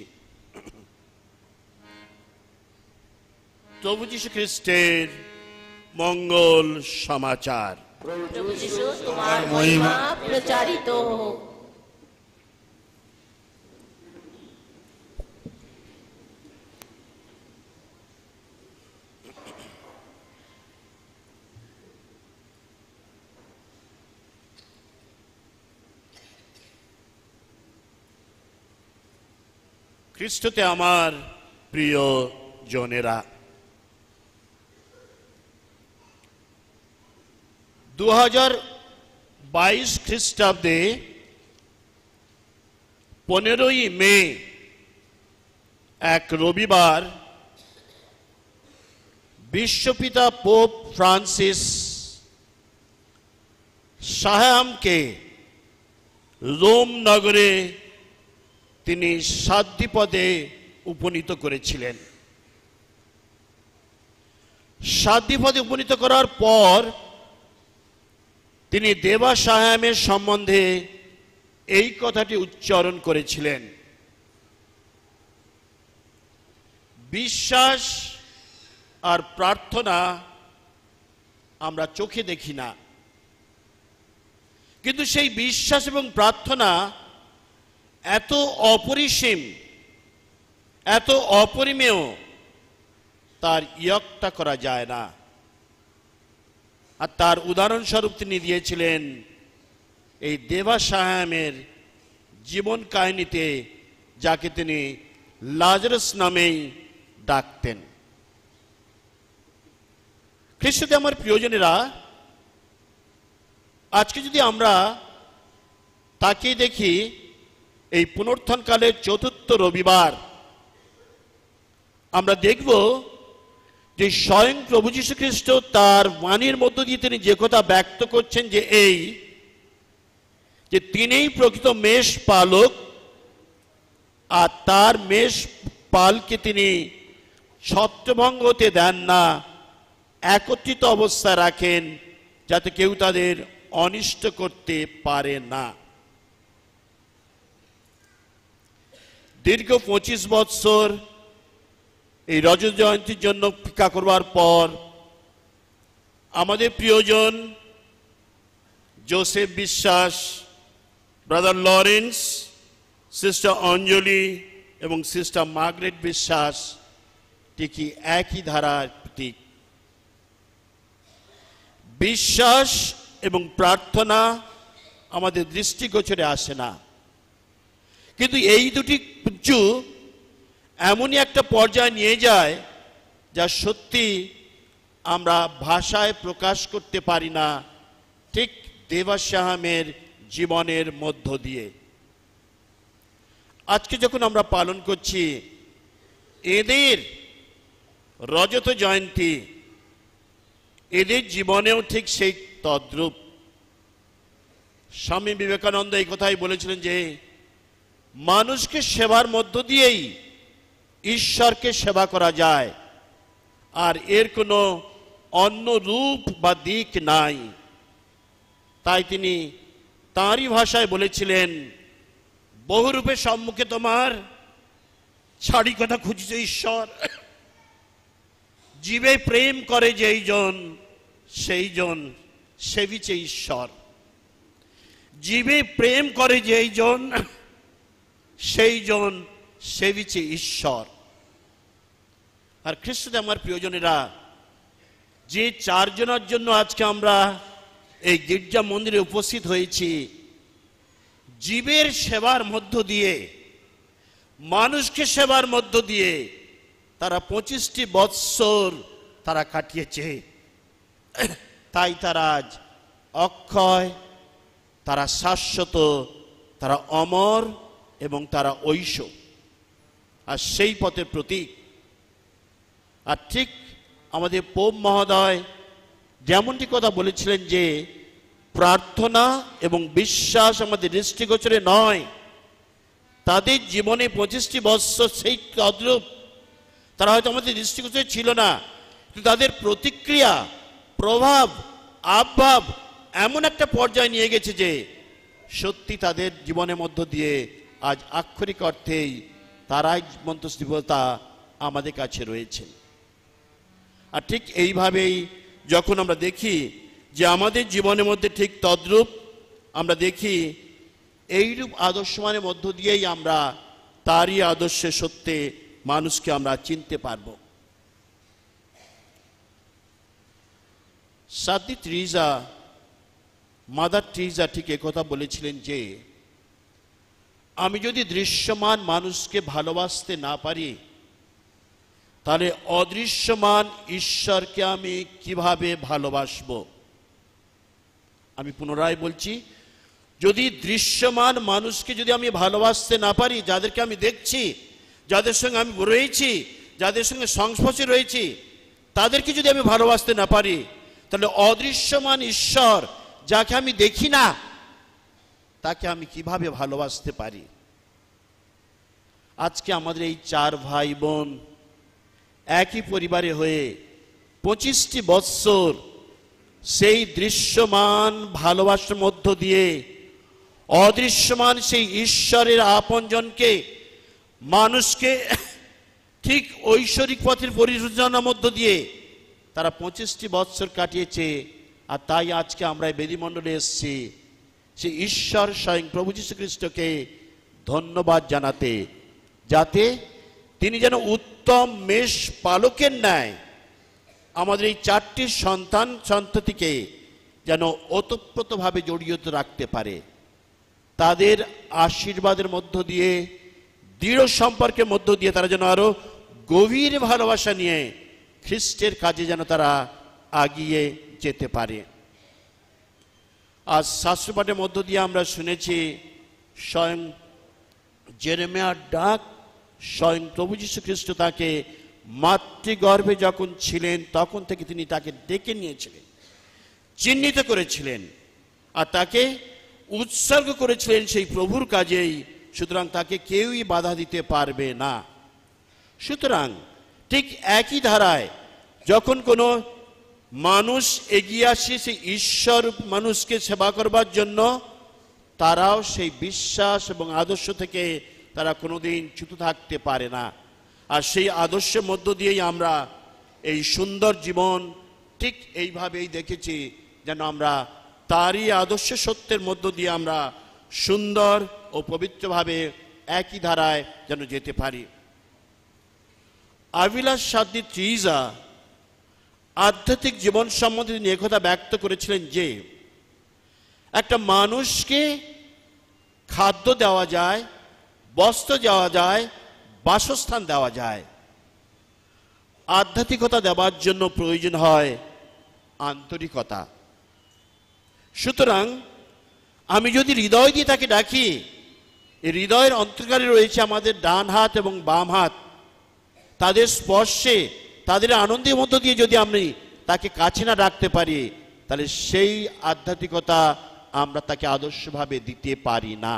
প্রভু যীশু খ্রিস্টের মঙ্গল সমাচার। প্রভু যীশু তোমার মহিমা প্রচারিত হোক। খ্রিস্টতে আমার প্রিয় জনেরা, দু হাজার বাইশ খ্রিস্টাব্দে পনেরোই মে এক রবিবার বিশ্বপিতা পোপ ফ্রান্সিস সাহায়ামকে রোম নগরে তিনি সাধ্যপদে উপনীত করেছিলেন। সাধ্যপদে উপনীত করার পর তিনি দেবা সাহায়ামের সম্বন্ধে এই কথাটি উচ্চারণ করেছিলেন, বিশ্বাস আর প্রার্থনা আমরা চোখে দেখি না, কিন্তু সেই বিশ্বাস এবং প্রার্থনা এত অপরিসীম, এত অপরিমেয়, তার ইয়কটা করা যায় না। আর তার উদাহরণস্বরূপ তিনি দিয়েছিলেন এই দেবা সাহায়ামের জীবন কাহিনীতে, যাকে তিনি লাজারাস নামেই ডাকতেন। খ্রিস্টতে আমার প্রিয়জনেরা, আজকে যদি আমরা তাকিয়ে দেখি এই পুনরুত্থানকালের চতুর্থ রবিবার, আমরা দেখব যে স্বয়ং প্রভু যীশু খ্রিস্ট তার বাণীর মধ্য দিয়ে তিনি যে কথা ব্যক্ত করছেন, যে এই যে তিনিই প্রকৃত মেষ পালক, আর তার মেষ পালকে তিনি ছত্রভঙ্গ হতে দেন না, একত্রিত অবস্থায় রাখেন, যাতে কেউ তাদের অনিষ্ট করতে পারে না। দীর্ঘ পঁচিশ বৎসর এই রজত জয়ন্তীর জন্য অপেক্ষা করবার পর আমাদের প্রিয়জন Joseph Biswas, brother Lawrence, sister Anjali এবং সিস্টার মার্গারেট বিশ্বাস ঠিকই একই ধারার প্রতীক। বিশ্বাস এবং প্রার্থনা আমাদের দৃষ্টিগোচরে আসে না, কিন্তু এই দুটি কিছু এমনই একটা পর্যায়ে নিয়ে যায় যা সত্যি আমরা ভাষায় প্রকাশ করতে পারি না, ঠিক দেবা সাহায়ামের জীবনের মধ্য দিয়ে। আজকে যখন আমরা পালন করছি এদের রজত জয়ন্তী, এদের জীবনেও ঠিক সেই তদ্রূপ। স্বামী বিবেকানন্দ এই কথাই বলেছিলেন যে মানুষকে সেবার মধ্য দিয়েই ঈশ্বরকে সেবা করা যায়, আর এর কোনো অন্য রূপ বা দিক নাই। তাই তিনি তাঁরই ভাষায় বলেছিলেন, বহুরূপের সম্মুখে তোমার ছাড়ি কথা খুঁজছে ঈশ্বর, জীবে প্রেম করে যেই জন সেই জন সেবিছে ঈশ্বর। জীবে প্রেম করে যেই জন সেই জন সেবিছে ঈশ্বর। আর খ্রিস্টতে আমার প্রিয়জনেরা, যে চারজনের জন্য আজকে আমরা এই গির্জা মন্দিরে উপস্থিত হয়েছি, জীবের সেবার মধ্য দিয়ে, মানুষকে সেবার মধ্য দিয়ে তারা পঁচিশটি বৎসর তারা কাটিয়েছে। তাই তারা আজ অক্ষয়, তারা শাশ্বত, তারা অমর এবং তারা ঐশ, আর সেই পথের প্রতীক। আর ঠিক আমাদের পোপ মহোদয় যেমনটি কথা বলেছিলেন যে প্রার্থনা এবং বিশ্বাস আমাদের দৃষ্টিগোচরে নয়, তাদের জীবনে পঁচিশটি বৎসর সেই তদ্রূপ, তারা হয়তো আমাদের দৃষ্টিগোচরে ছিল না, কিন্তু তাদের প্রতিক্রিয়া, প্রভাব, আবভাব এমন একটা পর্যায়ে নিয়ে গেছে যে সত্যি তাদের জীবনের মধ্য দিয়ে আজ আক্ষরিক অর্থেই তারাই মন্তস্থিবতা আমাদের কাছে রয়েছে। আর ঠিক এইভাবেই যখন আমরা দেখি যে আমাদের জীবনের মধ্যে ঠিক তদ্রূপ আমরা দেখি, এইরূপ আদর্শমানের মধ্য দিয়েই আমরা তারই আদর্শে সত্যে মানুষকে আমরা চিনতে পারব। সাধ্বী টেরেসা, মাদার টেরেসা ঠিক একথা বলেছিলেন যে আমি যদি দৃশ্যমান মানুষকে ভালোবাসতে না পারি, তাহলে অদৃশ্যমান ঈশ্বরকে আমি কিভাবে ভালোবাসবো? আমি পুনরায় বলছি, যদি দৃশ্যমান মানুষকে যদি আমি ভালোবাসতে না পারি, যাদেরকে আমি দেখছি, যাদের সঙ্গে আমি রয়েছি, যাদের সঙ্গে সংস্পর্শে রয়েছি, তাদেরকে যদি আমি ভালোবাসতে না পারি, তাহলে অদৃশ্যমান ঈশ্বর, যাকে আমি দেখি না, তাকে আমি কিভাবে ভালোবাসতে পারি? আজকে আমাদের এই চার ভাই বোন একই পরিবারে হয়ে পঁচিশটি বৎসর সেই দৃশ্যমান ভালোবাসার মধ্য দিয়ে অদৃশ্যমান সেই ঈশ্বরের আপনজনকে, মানুষকে ঠিক ঐশ্বরিক পথের পরিচালনার মধ্য দিয়ে তারা পঁচিশটি বৎসর কাটিয়েছে। আর তাই আজকে আমরা এই বেদিমণ্ডলে এসেছি সেই ঈশ্বর স্বয়ং প্রভু যীশু খ্রিস্টকে ধন্যবাদ জানাতে, যাতে তিনি যেন উত্তম মেষ পালকের ন্যায় আমাদের এই চারটি সন্তান সন্ততিকে যেন ওতপ্রোতভাবে জড়িয়ে রাখতে পারে। তাদের আশীর্বাদের মধ্য দিয়ে, দৃঢ় সম্পর্কের মধ্য দিয়ে তারা যেন আরো গভীর ভালোবাসা নিয়ে খ্রিস্টের কাজে যেন তারা এগিয়ে যেতে পারে। আজ শাস্ত্রপাঠের মধ্য দিয়ে আমরা শুনেছি স্বয়ং জেরেমিয়ার ডাক, স্বয়ং প্রভু যীশু খ্রিস্ট তাকে মাতৃগর্ভে যখন ছিলেন তখন থেকে তিনি তাকে ডেকে নিয়েছিলেন, চিহ্নিত করেছিলেন আর তাকে উৎসর্গ করেছিলেন সেই প্রভুর কাজেই। সুতরাং তাকে কেউই বাধা দিতে পারবে না। সুতরাং ঠিক একই ধারায় যখন কোনো মানুষ এগিয়ে আসে সেই ঈশ্বর মানুষকে সেবা করবার জন্য, তারাও সেই বিশ্বাস এবং আদর্শ থেকে তারা কোনোদিন চ্যুত থাকতে পারে না। আর সেই আদর্শের মধ্য দিয়েই আমরা এই সুন্দর জীবন ঠিক এইভাবেই দেখেছি, যেন আমরা তারই আদর্শ সত্যের মধ্য দিয়ে আমরা সুন্দর ও পবিত্রভাবে একই ধারায় যেন যেতে পারি। আভিলাষ সাধ্বী ত্রিজা আধ্যাত্মিক জীবন সম্বন্ধে তিনি একথা ব্যক্ত করেছিলেন যে একটা মানুষকে খাদ্য দেওয়া যায়, বস্ত্র দেওয়া যায়, বাসস্থান দেওয়া যায়, আধ্যাত্মিকতা দেওয়ার জন্য প্রয়োজন হয় আন্তরিকতা। সুতরাং আমি যদি হৃদয় দিয়ে তাকে ডাকি, এই হৃদয়ের অন্তর্কালে রয়েছে আমাদের ডান হাত এবং বাম হাত, তাদের স্পর্শে, তাদের আনন্দের মধ্য দিয়ে যদি আমি তাকে কাছে না রাখতে পারি, তাহলে সেই আধ্যাত্মিকতা আমরা তাকে আদর্শভাবে দিতে পারি না।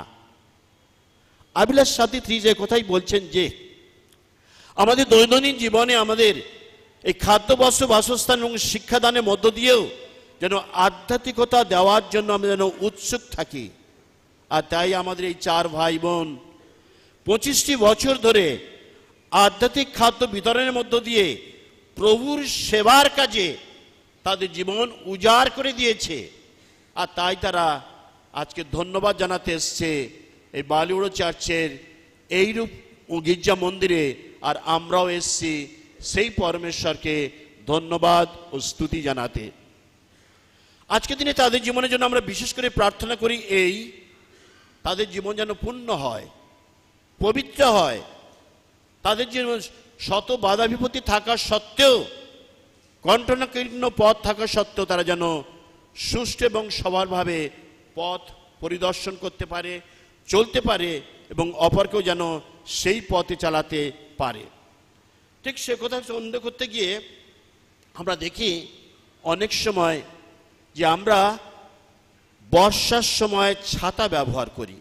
আভিলাষ সাধ্বী ত্রিজা কথাই বলছেন যে আমাদের দৈনন্দিন জীবনে আমাদের এই খাদ্য, বস্ত্র, বাসস্থান এবং শিক্ষাদানের মধ্য দিয়েও যেন আধ্যাত্মিকতা দেওয়ার জন্য আমরা যেন উৎসুক থাকি। আর তাই আমাদের এই চার ভাই বোন পঁচিশটি বছর ধরে আধ্যাত্মিক খাদ্য বিতরণের মধ্য দিয়ে প্রভুর সেবার কাজে তাদের জীবন উজাড় করে দিয়েছে। আর তাই তারা আজকে ধন্যবাদ জানাতে এসছে এই বালিউড়ো চার্চের এইরূপ গির্জা মন্দিরে। আর আমরাও এসছি সেই পরমেশ্বরকে ধন্যবাদ ও স্তুতি জানাতে। আজকে দিনে তাদের জীবনের জন্য আমরা বিশেষ করে প্রার্থনা করি, এই তাদের জীবন যেন পূর্ণ হয়, পবিত্র হয়। তাদের জীবন শত বাধা বিপত্তি থাকা সত্ত্বেও, কণ্টনাকীর্ণ পথ থাকা সত্ত্বেও তারা যেন সুষ্ঠু এবং সভারভাবে পথ পরিদর্শন করতে পারে, চলতে পারে এবং অপরকেও যেন সেই পথে চালাতে পারে। ঠিক সে কথা সন্দেহ করতে গিয়ে আমরা দেখি অনেক সময় যে আমরা বর্ষার সময় ছাতা ব্যবহার করি।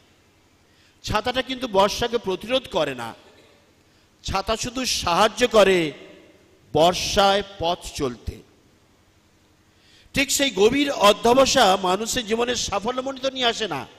ছাতাটা কিন্তু বর্ষাকে প্রতিরোধ করে না, ছাতা শুধু সাহায্য করে বর্ষায় পথ চলতে। ঠিক সেই গভীর অধ্যবসা মানুষের জীবনে সাফল্যমণ্ডিত নিয়ে আসে না।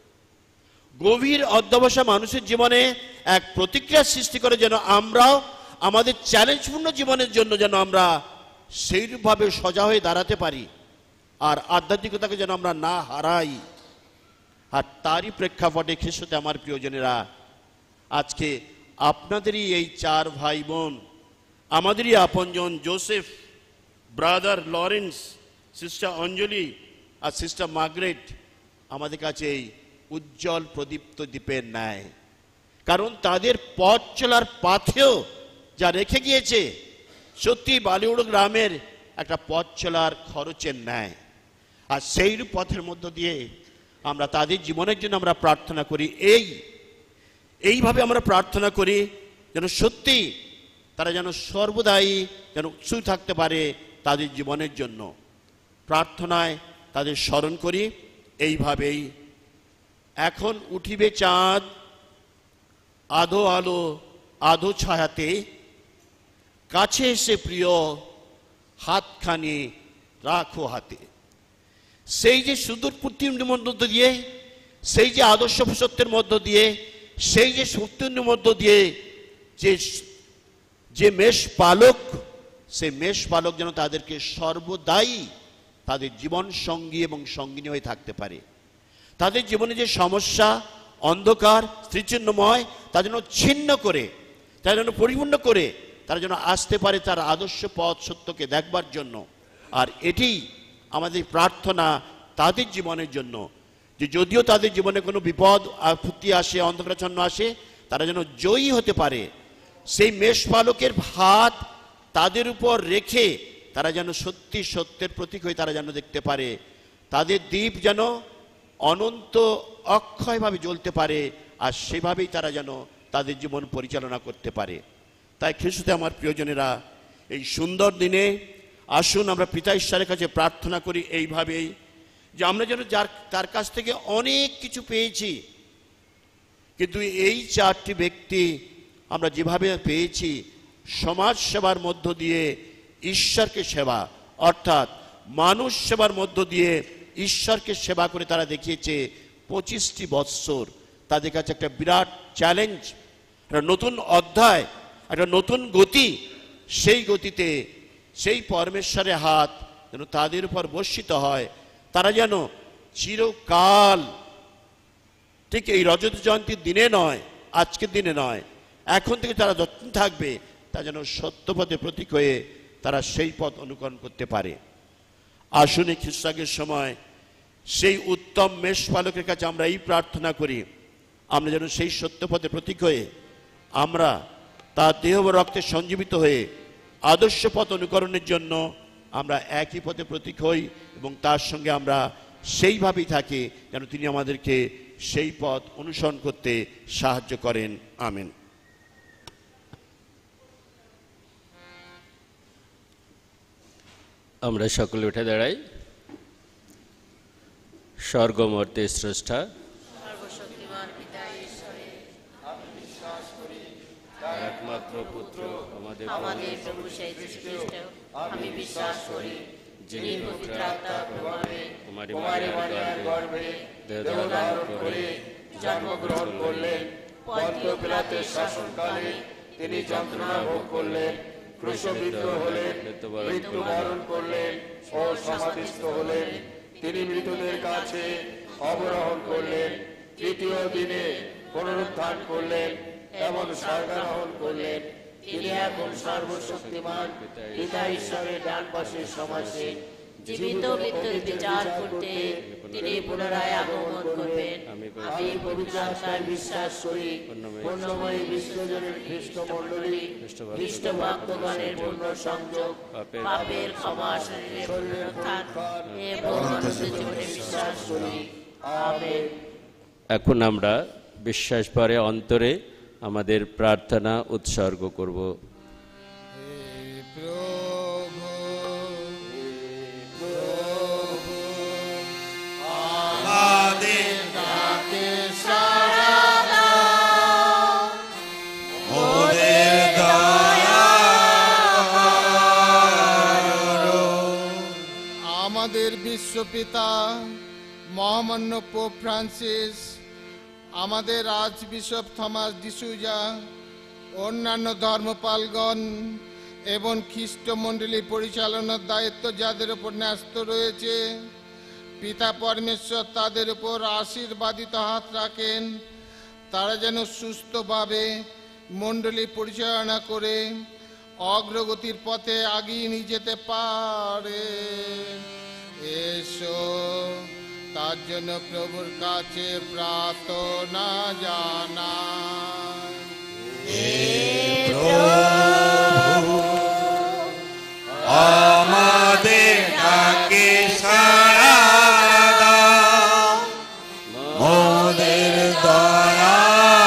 গভীর অধ্যবসা মানুষের জীবনে এক প্রতিক্রিয়া সৃষ্টি করে, যেন আমরাও আমাদের চ্যালেঞ্জপূর্ণ জীবনের জন্য যেন আমরা সেইরূপভাবে সজা হয়ে দাঁড়াতে পারি আর আধ্যাত্মিকতাকে যেন আমরা না হারাই। আর তারই প্রেক্ষাপটে খ্রিস্টতে আমার প্রিয়জনেরা, আজকে আপনাদেরই এই চার ভাই বোন, আমাদেরই আপনজন Joseph, brother Lawrence, sister Anjali আর সিস্টার মার্গারেট আমাদের কাছে এই উজ্জ্বল প্রদীপ্ত দ্বীপের ন্যায়। কারণ তাদের পথ চলার পাথেও যা রেখে গিয়েছে সত্যি বালিউড গ্রামের একটা পথ চলার খরচের ন্যায়। আর সেই পথের মধ্য দিয়ে আমরা তাদের জীবনের জন্য আমরা প্রার্থনা করি, এই এইভাবে আমরা প্রার্থনা করি যেন সত্যি তারা যেন সর্বদাই যেন উৎসুক থাকতে পারে তাদের জীবনের জন্য। প্রার্থনায় তাদের স্মরণ করি এইভাবেই। এখন উঠিবে চাঁদ আধো আলো আধো ছায়াতে, কাছে এসে প্রিয় হাতখানি রাখো হাতে। সেই যে সুদূর পৃথিবীর মধ্য দিয়ে, সেই যে আদর্শ সত্যের মধ্য দিয়ে, সেই যে সত্যের মধ্য দিয়ে যে যে মেষ পালক, সেই মেষ পালক যেন তাদেরকে সর্বদাই তাদের জীবন সঙ্গী এবং সঙ্গিনী হয়ে থাকতে পারে। তাদের জীবনে যে সমস্যা, অন্ধকার, স্ত্রীচিহ্নময়, তা যেন ছিন্ন করে, তা যেন পরিপূর্ণ করে তারা যেন আসতে পারে তার আদর্শ পথ সত্যকে দেখবার জন্য। আর এটি আমাদের প্রার্থনা তাদের জীবনের জন্য, যে যদিও তাদের জীবনে কোনো বিপদ আপত্তি আসে, অন্ধকারাচ্ছন্ন আসে, তারা যেন জয়ী হতে পারে। সেই মেষপালকের হাত তাদের উপর রেখে তারা যেন সত্যি সত্যের প্রতীক হয়ে তারা যেন দেখতে পারে, তাদের দ্বীপ যেন অনন্ত অক্ষয়ভাবে জ্বলতে পারে, আর সেভাবেই তারা যেন তাদের জীবন পরিচালনা করতে পারে। তাই খ্রিস্টতে আমার প্রিয়জনেরা, এই সুন্দর দিনে আসুন আমরা পিতা ঈশ্বরের কাছে প্রার্থনা করি এইভাবেই, যে আমরা যেন যার তার কাছ থেকে অনেক কিছু পেয়েছি, কিন্তু এই চারটি ব্যক্তি আমরা যেভাবে পেয়েছি সমাজ সেবার মধ্য দিয়ে ঈশ্বরকে সেবা, অর্থাৎ মানুষ সেবার মধ্য দিয়ে ঈশ্বরকে সেবা করে তারা দেখিয়েছে পঁচিশটি বৎসর। তাদের কাছে একটা বিরাট চ্যালেঞ্জ, একটা নতুন অধ্যায়, একটা নতুন গতি। সেই গতিতে সেই পরমেশ্বরের হাত যেন তাদের উপর বর্ষিত হয়, তারা যেন চিরকাল, ঠিক এই রজত জয়ন্তীর দিনে নয়, আজকের দিনে নয়, এখন থেকে তারা যত্ন থাকবে, তা যেন সত্যপথে প্রতীক হয়ে তারা সেই পথ অনুকরণ করতে পারে। আসুন এই খ্রিস্টাগের সময় সেই উত্তম মেষপালকের কাছে আমরা এই প্রার্থনা করি, আমরা যেন সেই সত্যপথে প্রতীক হয়ে আমরা তার দেহ রক্তে সঞ্জীবিত হয়ে আদর্শ পথ অনুকরণের জন্য আমরা একই পথে প্রতীক হই, এবং তার সঙ্গে আমরা সেইভাবেই থাকি যেন তিনি আমাদেরকে সেই পথ অনুসরণ করতে সাহায্য করেন। আমেন। আমরা সকলে উঠে দাঁড়াই। স্বর্গমর্তে স্রষ্টা একমাত্র পুত্র আমাদের প্রভু যীশু খ্রিস্ট, আমি বিশ্বাস করি যিনি পবিত্র আত্মার প্রভাবে কুমারী মারিয়ার গর্ভে দেহ ধারণ করে জন্মগ্রহণ করলেন, পন্তীয় পিলাতের শাসনকালে তিনি যন্ত্রণা ভোগ করলেন, ক্রুশবিদ্ধ হলেন, মৃত্যুবরণ করলেন ও সমাধিস্থ হলেন। তিনি মৃতদের কাছে অবরোহণ করলেন, তৃতীয় দিনে পুনরুত্থান করলেন এবং স্বর্গারোহণ করলেন। তিনি এখন সর্বশক্তিমান পিতা ঈশ্বরের ডান পাশে সমাসীন, জীবিত মৃত্যুর বিচার করতে তিনি পুনরায় আগমন করবেন। আমি পবিত্র আত্মায় বিশ্বাস করি, পূর্ণময়ী বিশ্বজনের খ্রিস্ট মণ্ডলী, খ্রিস্ট ভক্তগণের পূর্ণ সংযোগ, পাপের ক্ষমা, শরীরের উত্থান এবং অনন্ত জীবনে বিশ্বাস করি। আমেন। এখন আমরা বিশ্বাস ভরে অন্তরে আমাদের প্রার্থনা উৎসর্গ করব। আমাদের বিশ্বপিতা মহামান্য পোপ ফ্রান্সিস, আমাদের আর্চ বিশপ থমাস ডিসুজা, অন্যান্য ধর্মপালগণ এবং খ্রিস্টমণ্ডলী পরিচালনার দায়িত্ব যাদের উপর ন্যস্ত রয়েছে, পিতা পরমেশ্বর তাদের উপর আশীর্বাদিত হাত রাখেন। তারা যেন সুস্থভাবে মণ্ডলী পরিচালনা করে অগ্রগতির পথে এগিয়ে নিয়ে যেতে পারে। এসো তার জন্য প্রভুর কাছে প্রার্থনা জানাই। আমাদের ডাকে সাড়া দাও, মোদের দয়া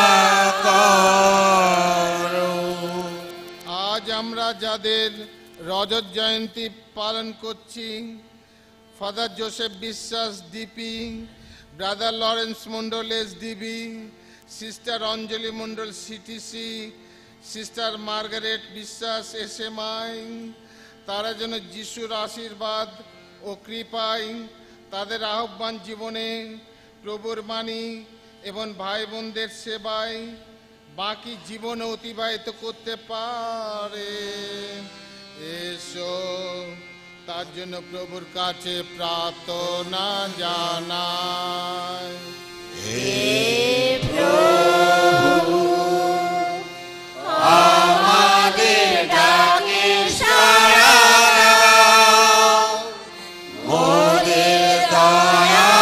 করো। আজ আমরা যাদের রজত জয়ন্তী পালন করছি, father Joseph Biswas DP, brother Lawrence Mondal S DB, sister Anjali Mondal CTC, sister Margaret Biswas S M I, তারা যেন যিশুর আশীর্বাদ ও কৃপায় তাদের আহ্বান জীবনে প্রভুর বাণী এবং ভাই বোনদের সেবায় বাকি জীবন অতিবাহিত করতে পারে। এসো তার জন্য প্রভুর কাছে প্রার্থনা জানাই। আমাদের ডাকে সাড়া দাও, মোদের দয়া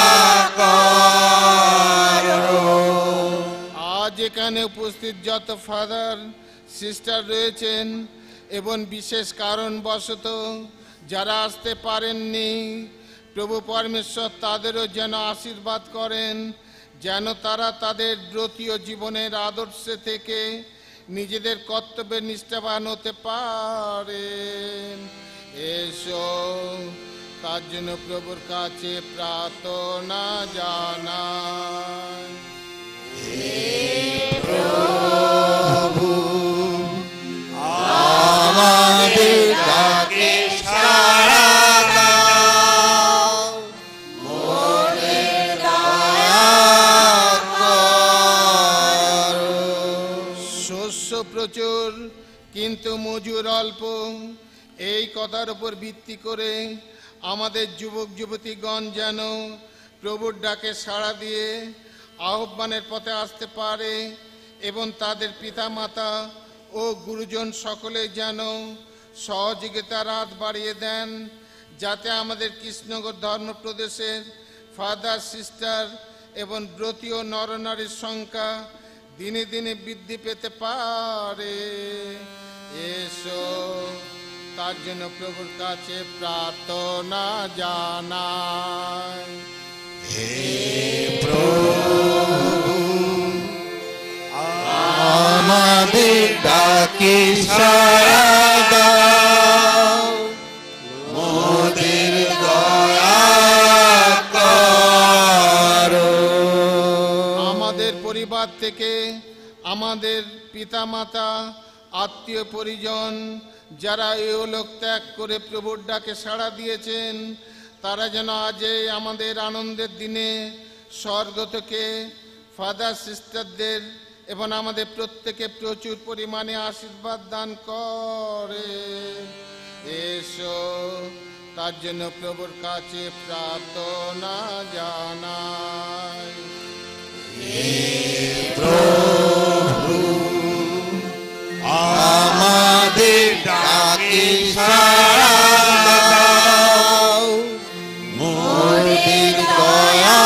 করো। আজ এখানে উপস্থিত যত ফাদার সিস্টার রয়েছেন এবং বিশেষ কারণবশত যারা আসতে পারেননি, প্রভু পরমেশ্বর তাদেরও যেন আশীর্বাদ করেন, যেন তারা তাদের ব্রতীয় জীবনের আদর্শে থেকে নিজেদের কর্তব্যে নিষ্ঠাবান হতে পারে। এসো তার জন্য প্রভুর কাছে প্রার্থনা জানাই। আমাদের ডাকে সাড়া দাও, মোদের দয়া করো। শস্য প্রচুর কিন্তু মজুর অল্প, এই কথার উপর ভিত্তি করে আমাদের যুবক যুবতীগণ যেন প্রভুর ডাকে সাড়া দিয়ে আহ্বানের পথে আসতে পারে এবং তাদের পিতামাতা ও গুরুজন সকলে যেন সহযোগিতার হাত বাড়িয়ে দেন, যাতে আমাদের কৃষ্ণনগর ধর্মপ্রদেশের ফাদার সিস্টার এবং ব্রতীয় নরনারীর সংখ্যা দিনে দিনে বৃদ্ধি পেতে পারে। এসো তার জন্য প্রভুর কাছে প্রার্থনা জানাই। আমাদের ডাকে সাড়া দাও, মোদের দয়া করো। আমাদের পরিবার থেকে আমাদের পিতামাতা, আত্মীয় পরিজন যারা ইহলোক ত্যাগ করে প্রভুর ডাকে সাড়া দিয়েছেন, তারা যেন আজ এই আমাদের আনন্দের দিনে স্বর্গ থেকে ফাদার সিস্টারদের এবং আমাদের প্রত্যেকে প্রচুর পরিমাণে আশীর্বাদ দান করে। এসো তার জন্য প্রভুর কাছে প্রার্থনা জানাই। আমাদের ডাকে সাড়া দাও, মোদের দয়া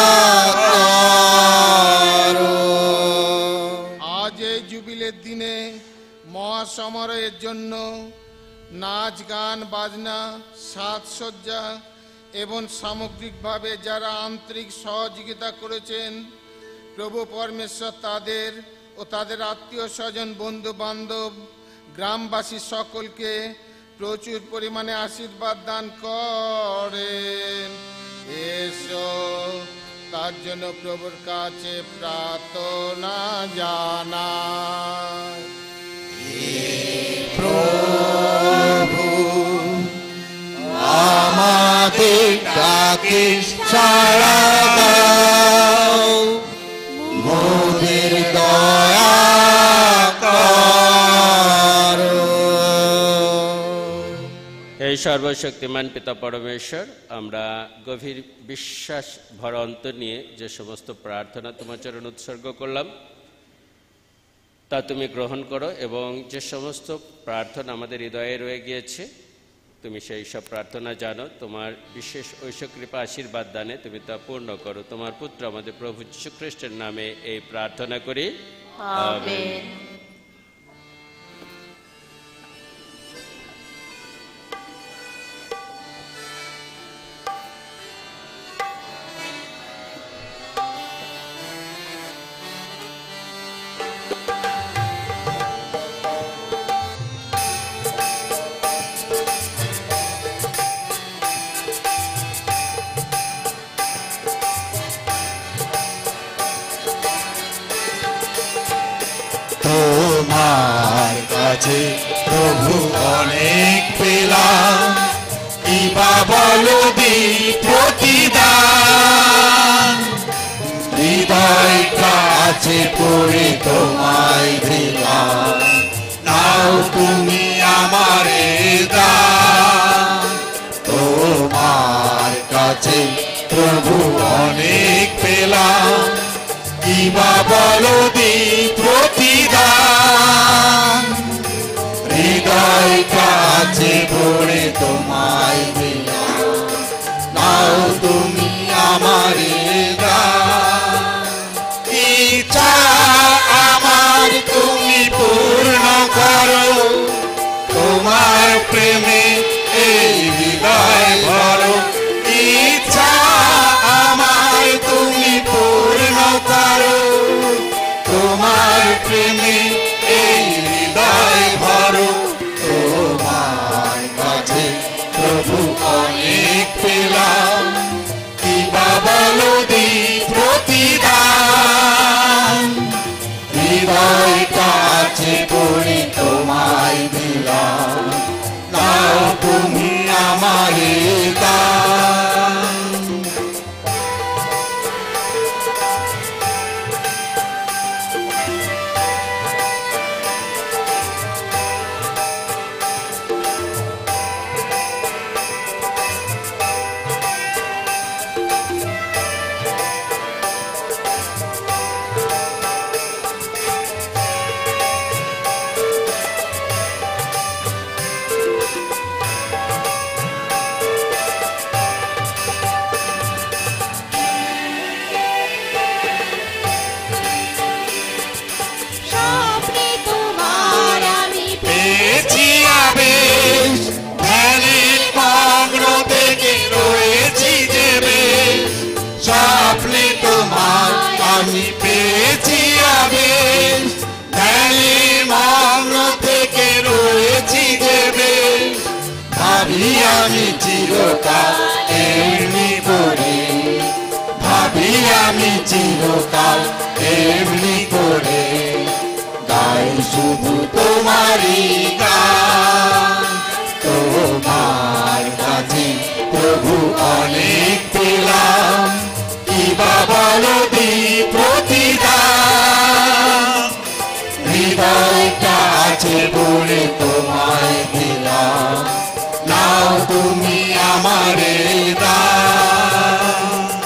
করো। আজ এই জুবিলের দিনে মহাসমারোহের জন্য নাচ গান বাজনা সাজসজ্জা এবং সামগ্রিকভাবে যারা আন্তরিক সহযোগিতা করেছেন, প্রভু পরমেশ্বর তাদের ও তাদের আত্মীয় স্বজন বন্ধু বান্ধব গ্রামবাসী সকলকে প্রচুর পরিমাণে আশীর্বাদ দান করেন। এসো তার জন্য প্রভুর কাছে প্রার্থনা জানাই। প্রভু আমাদের ডাকে সাড়া দাও, মোদের দয়া করো। এই সর্বশক্তিমান পিতা পরমেশ্বর, আমরা গভীর বিশ্বাস ভরা অন্তর নিয়ে যে সমস্ত প্রার্থনা তোমার চরণ উৎসর্গ করলাম তা তুমি গ্রহণ করো, এবং যে সমস্ত প্রার্থনা আমাদের হৃদয়ে রয়ে গিয়েছে তুমি সেই সব প্রার্থনা জানো, তোমার বিশেষ ঐশ্বর কৃপা আশীর্বাদ দানে তুমি তা পূর্ণ করো। তোমার পুত্র আমাদের প্রভু যীশু খ্রিস্টের নামে এই প্রার্থনা করি, আমেন। তোমার কাছে প্রভু অনেক পেলাম, কিবা বলো দি প্রতিদান। হৃদয় কাছে পড়ে তোমায় দিলাম, নাও তুমি আমারে দান। তোমার কাছে প্রভু অনেক পেলাম, কিবা বলো দি প্রতিদান। হৃদয় কাছে পড়ে তোমায় দিলাম, নাও তুমি আমারে দান। ইচ্ছা আমার তুমি পূর্ণ করো, তোমার প্রেমে এই হৃদয় ভরো। ইচ্ছা আমার তুমি পূর্ণ করো, তোমার প্রেমে এই হৃদয় ভরো। তোমার কাছে প্রভু অনেক পেলাম, কিবা বলো দি প্রতিদান। হৃদয় কাছে পড়ে তোমায় দিলাম, নাও তুমি আমারে দান। স্বপ্নে তোমার আমি পেয়েছি আবেশ, ধ্যানে মগ্ন থেকে রয়েছি দেবে। ভাবি আমি চিরকাল এমনি করে, ভাবি আমি চিরকাল এমনি করে, গাই শুধু তোমারই গান। তোমার কাছে প্রভু অনেক পেলাম, কিবা বলো দি প্রতিদান। হৃদয় কাছে পড়ে তোমায় দিলাম, নাও তুমি আমারে দান।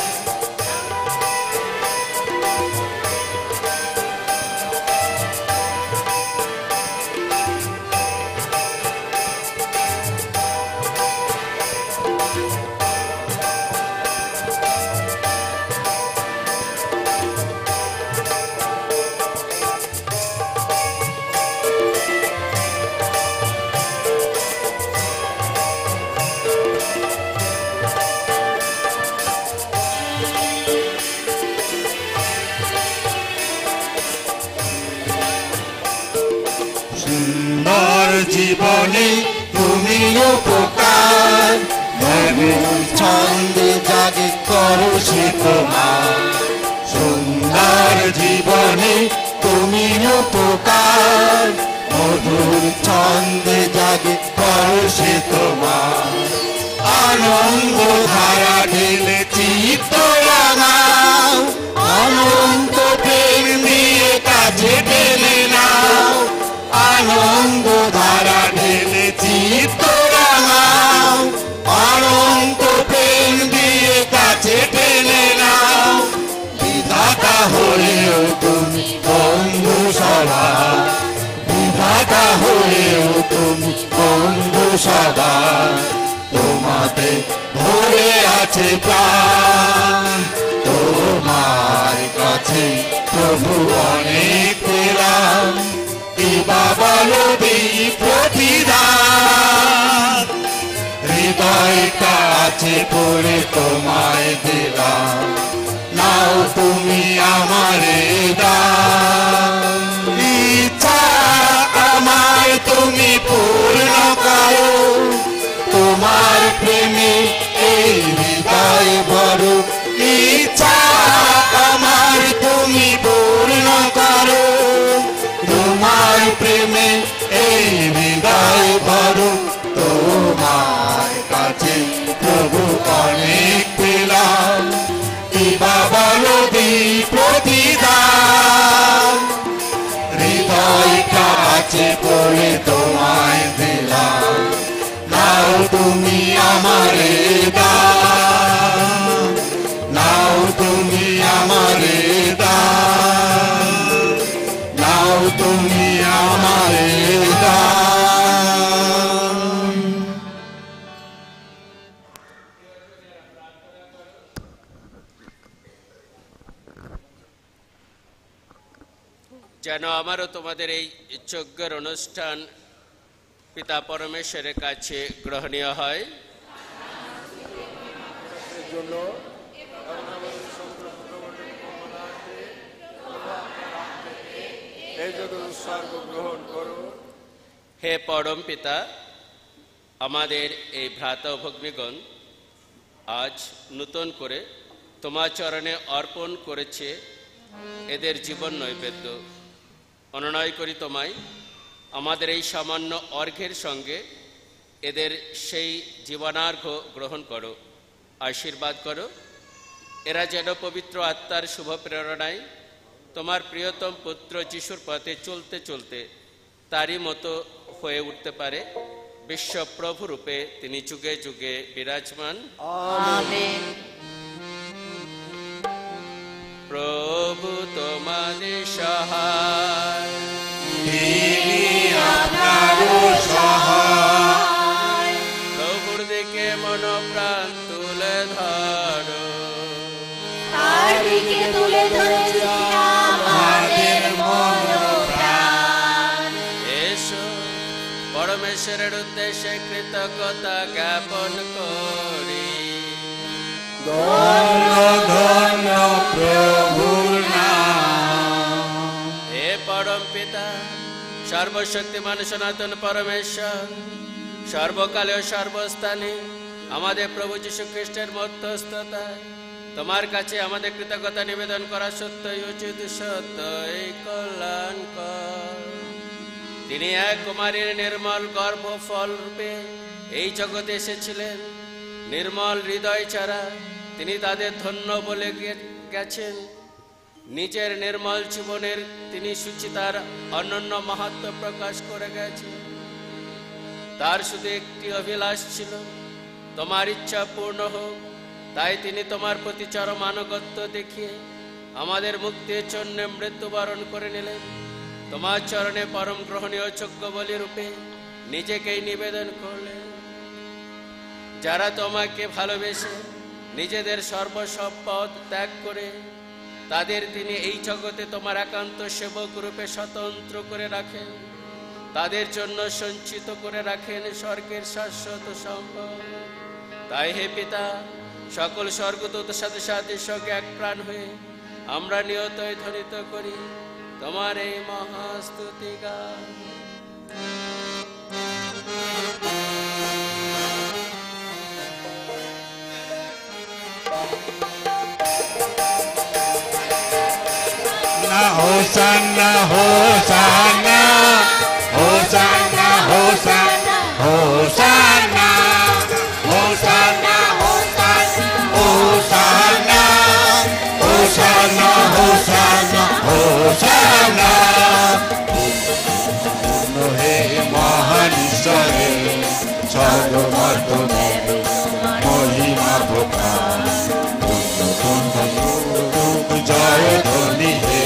সুন্দর জীবনে তুমি উপকার, ছন্দে জাগে করো সে তোমার। সুন্দর জীবনে তুমি উপকার, মধুর ছন্দে জাগে করো সে তোমার। আনন্দ ধারা ঢেলে চিত্ত রাঙাও, অনন্ত প্রেম দিয়ে কাছে টেনে নাও। আনন্দ ধারা ঢেলে চিত্ত রাঙাও, অনন্ত প্রেম দিয়ে কাছে টেনে নাও। বিধাতা হয়েও তুমি বন্ধু সভা, বিধাতা হয়েও তুমি বন্ধু সবার তোমাতে ভরে আছে প্রাণ তোমার কাছে প্রভু অনেক পেলাম দিবা বলো দিই প্রতিদান হৃদয় কাছে পড়ে তোমায় দিলাম নাও তুমি আমারে দান ইচ্ছা আমায় তুমি পূর্ণ করো তোমার প্রেমে এই হৃদয় ভরো ইচ্ছা আমার তুমি পূর্ণ করো তোমার প্রেমে এই হৃদয় ভরো তোমার কাছে প্রভু অনেক পেলাম দিবা বলো দিই প্রতিদান হৃদয় কাছে পড়ে তোমায় দিলাম নাও তুমি আমারে দান নাও তুমি আমারে দান নাও তুমি আমারে দান যেন আমারও তোমাদের এই যজ্ঞের অনুষ্ঠান পিতা পরমেশ্বরের কাছে গ্রহণীয় হয় জন্য এই যত উৎসর্গ গ্রহণ করো হে পরম পিতা আমাদের এই ভ্রাতা ও ভগ্নীগণ আজ নূতন করে তোমার চরণে অর্পণ করেছে এদের জীবন নৈবেদ্য অনুনয় করি তোমায় আমাদের এই সামান্য অর্ঘ্যের সঙ্গে এদের সেই জীবনার্ঘ গ্রহণ করো আশীর্বাদ করো এরা যেন পবিত্র আত্মার শুভ প্রেরণায় তোমার প্রিয়তম পুত্র যিশুর পথে চলতে চলতে তারই মতো হয়ে উঠতে পারে বিশ্বপ্রভু রূপে তিনি যুগে যুগে বিরাজমান আমেন। প্রভু তোমাদের সহায় প্রভুর দিকে মন প্রাণ তুলে ধরো এসো পরমেশ্বরের উদ্দেশ্যে কৃতজ্ঞতা জ্ঞাপন করি হে পরম পিতা সর্বশক্তিমান সনাতন পরমেশ্বর সর্বকালে ও সর্বস্থানে আমাদের প্রভু যীশু খ্রিস্টের মধ্যস্থতায় তোমার কাছে আমাদের কৃতজ্ঞতা নিবেদন করা সত্যই উচিত সত্যই কল্যাণকর তিনি এক কুমারীর নির্মল গর্ভফল রূপে এই জগতে এসেছিলেন নির্মল হৃদয় ছাড়া তিনি তাদের ধন্য বলে গেছেন নিজের নির্মল জীবনের তিনি সুচিতার অনন্য মাহাত্ম প্রকাশ করে গেছেন তার শুধু একটি অভিলাষ ছিল তোমার ইচ্ছা পূর্ণ হোক তাই তিনি তোমার প্রতি চরম আনুগত্য দেখিয়ে আমাদের মুক্তির জন্য মৃত্যুবরণ করে নিলেন তোমার চরণে পরম গ্রহণীয় যোগ্য বলি রূপে নিজেকেই নিবেদন করলেন যারা তোমাকে ভালোবেসে নিজেদের সর্বসম্পদ ত্যাগ করে তাদের তিনি এই জগতে তোমার একান্ত সেবক রূপে স্বতন্ত্র করে রাখেন তাদের জন্য সঞ্চিত করে রাখেন স্বর্গের শাশ্বত সম্পদ তাই হে পিতা সকল স্বর্গদূতের সাথে সাথে সঙ্গে এক প্রাণ হয়ে আমরা নিয়তই ধ্বনিত করি তোমার এই মহাস্তুতি গান Hosanna, Hosanna, Hosanna, Hosanna, Hosanna, Hosanna, Hosanna, Hosanna, Hosanna, Hosanna, He Mahan Ishware, Sarvamata Mahima Bhagwan, Jaya Dhoni He.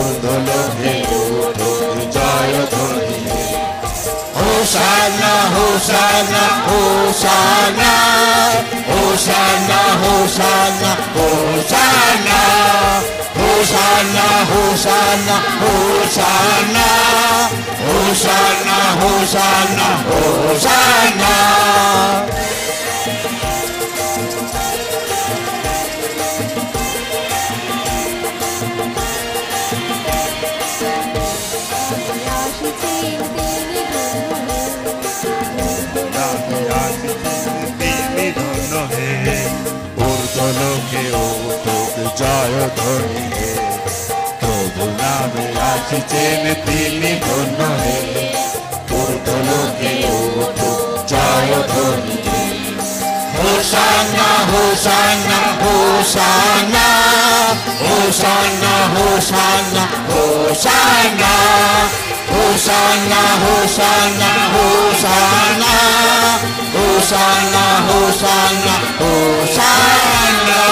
Hosanna, Hosanna. Hosanna, Hosanna, Hosanna, Hosanna, Hosanna, Hosanna, Hosanna, Hosanna, Hosanna, Hosanna, Hosanna. ঊর্ধ্বলোকে উঠুক জয় ধ্বনি হে, প্রভু নামে আসিছেন তিনি ধন্য হে। ঊর্ধ্বলোকে উঠুক জয় ধ্বনি হে। হোসান্না, হোসান্না, হোসান্না, হোসান্না, হোসান্না, হোসান্না, হোসান্না, হোসান্না, হোসান্না, হোসান্না, হোসান্না, হোসান্না।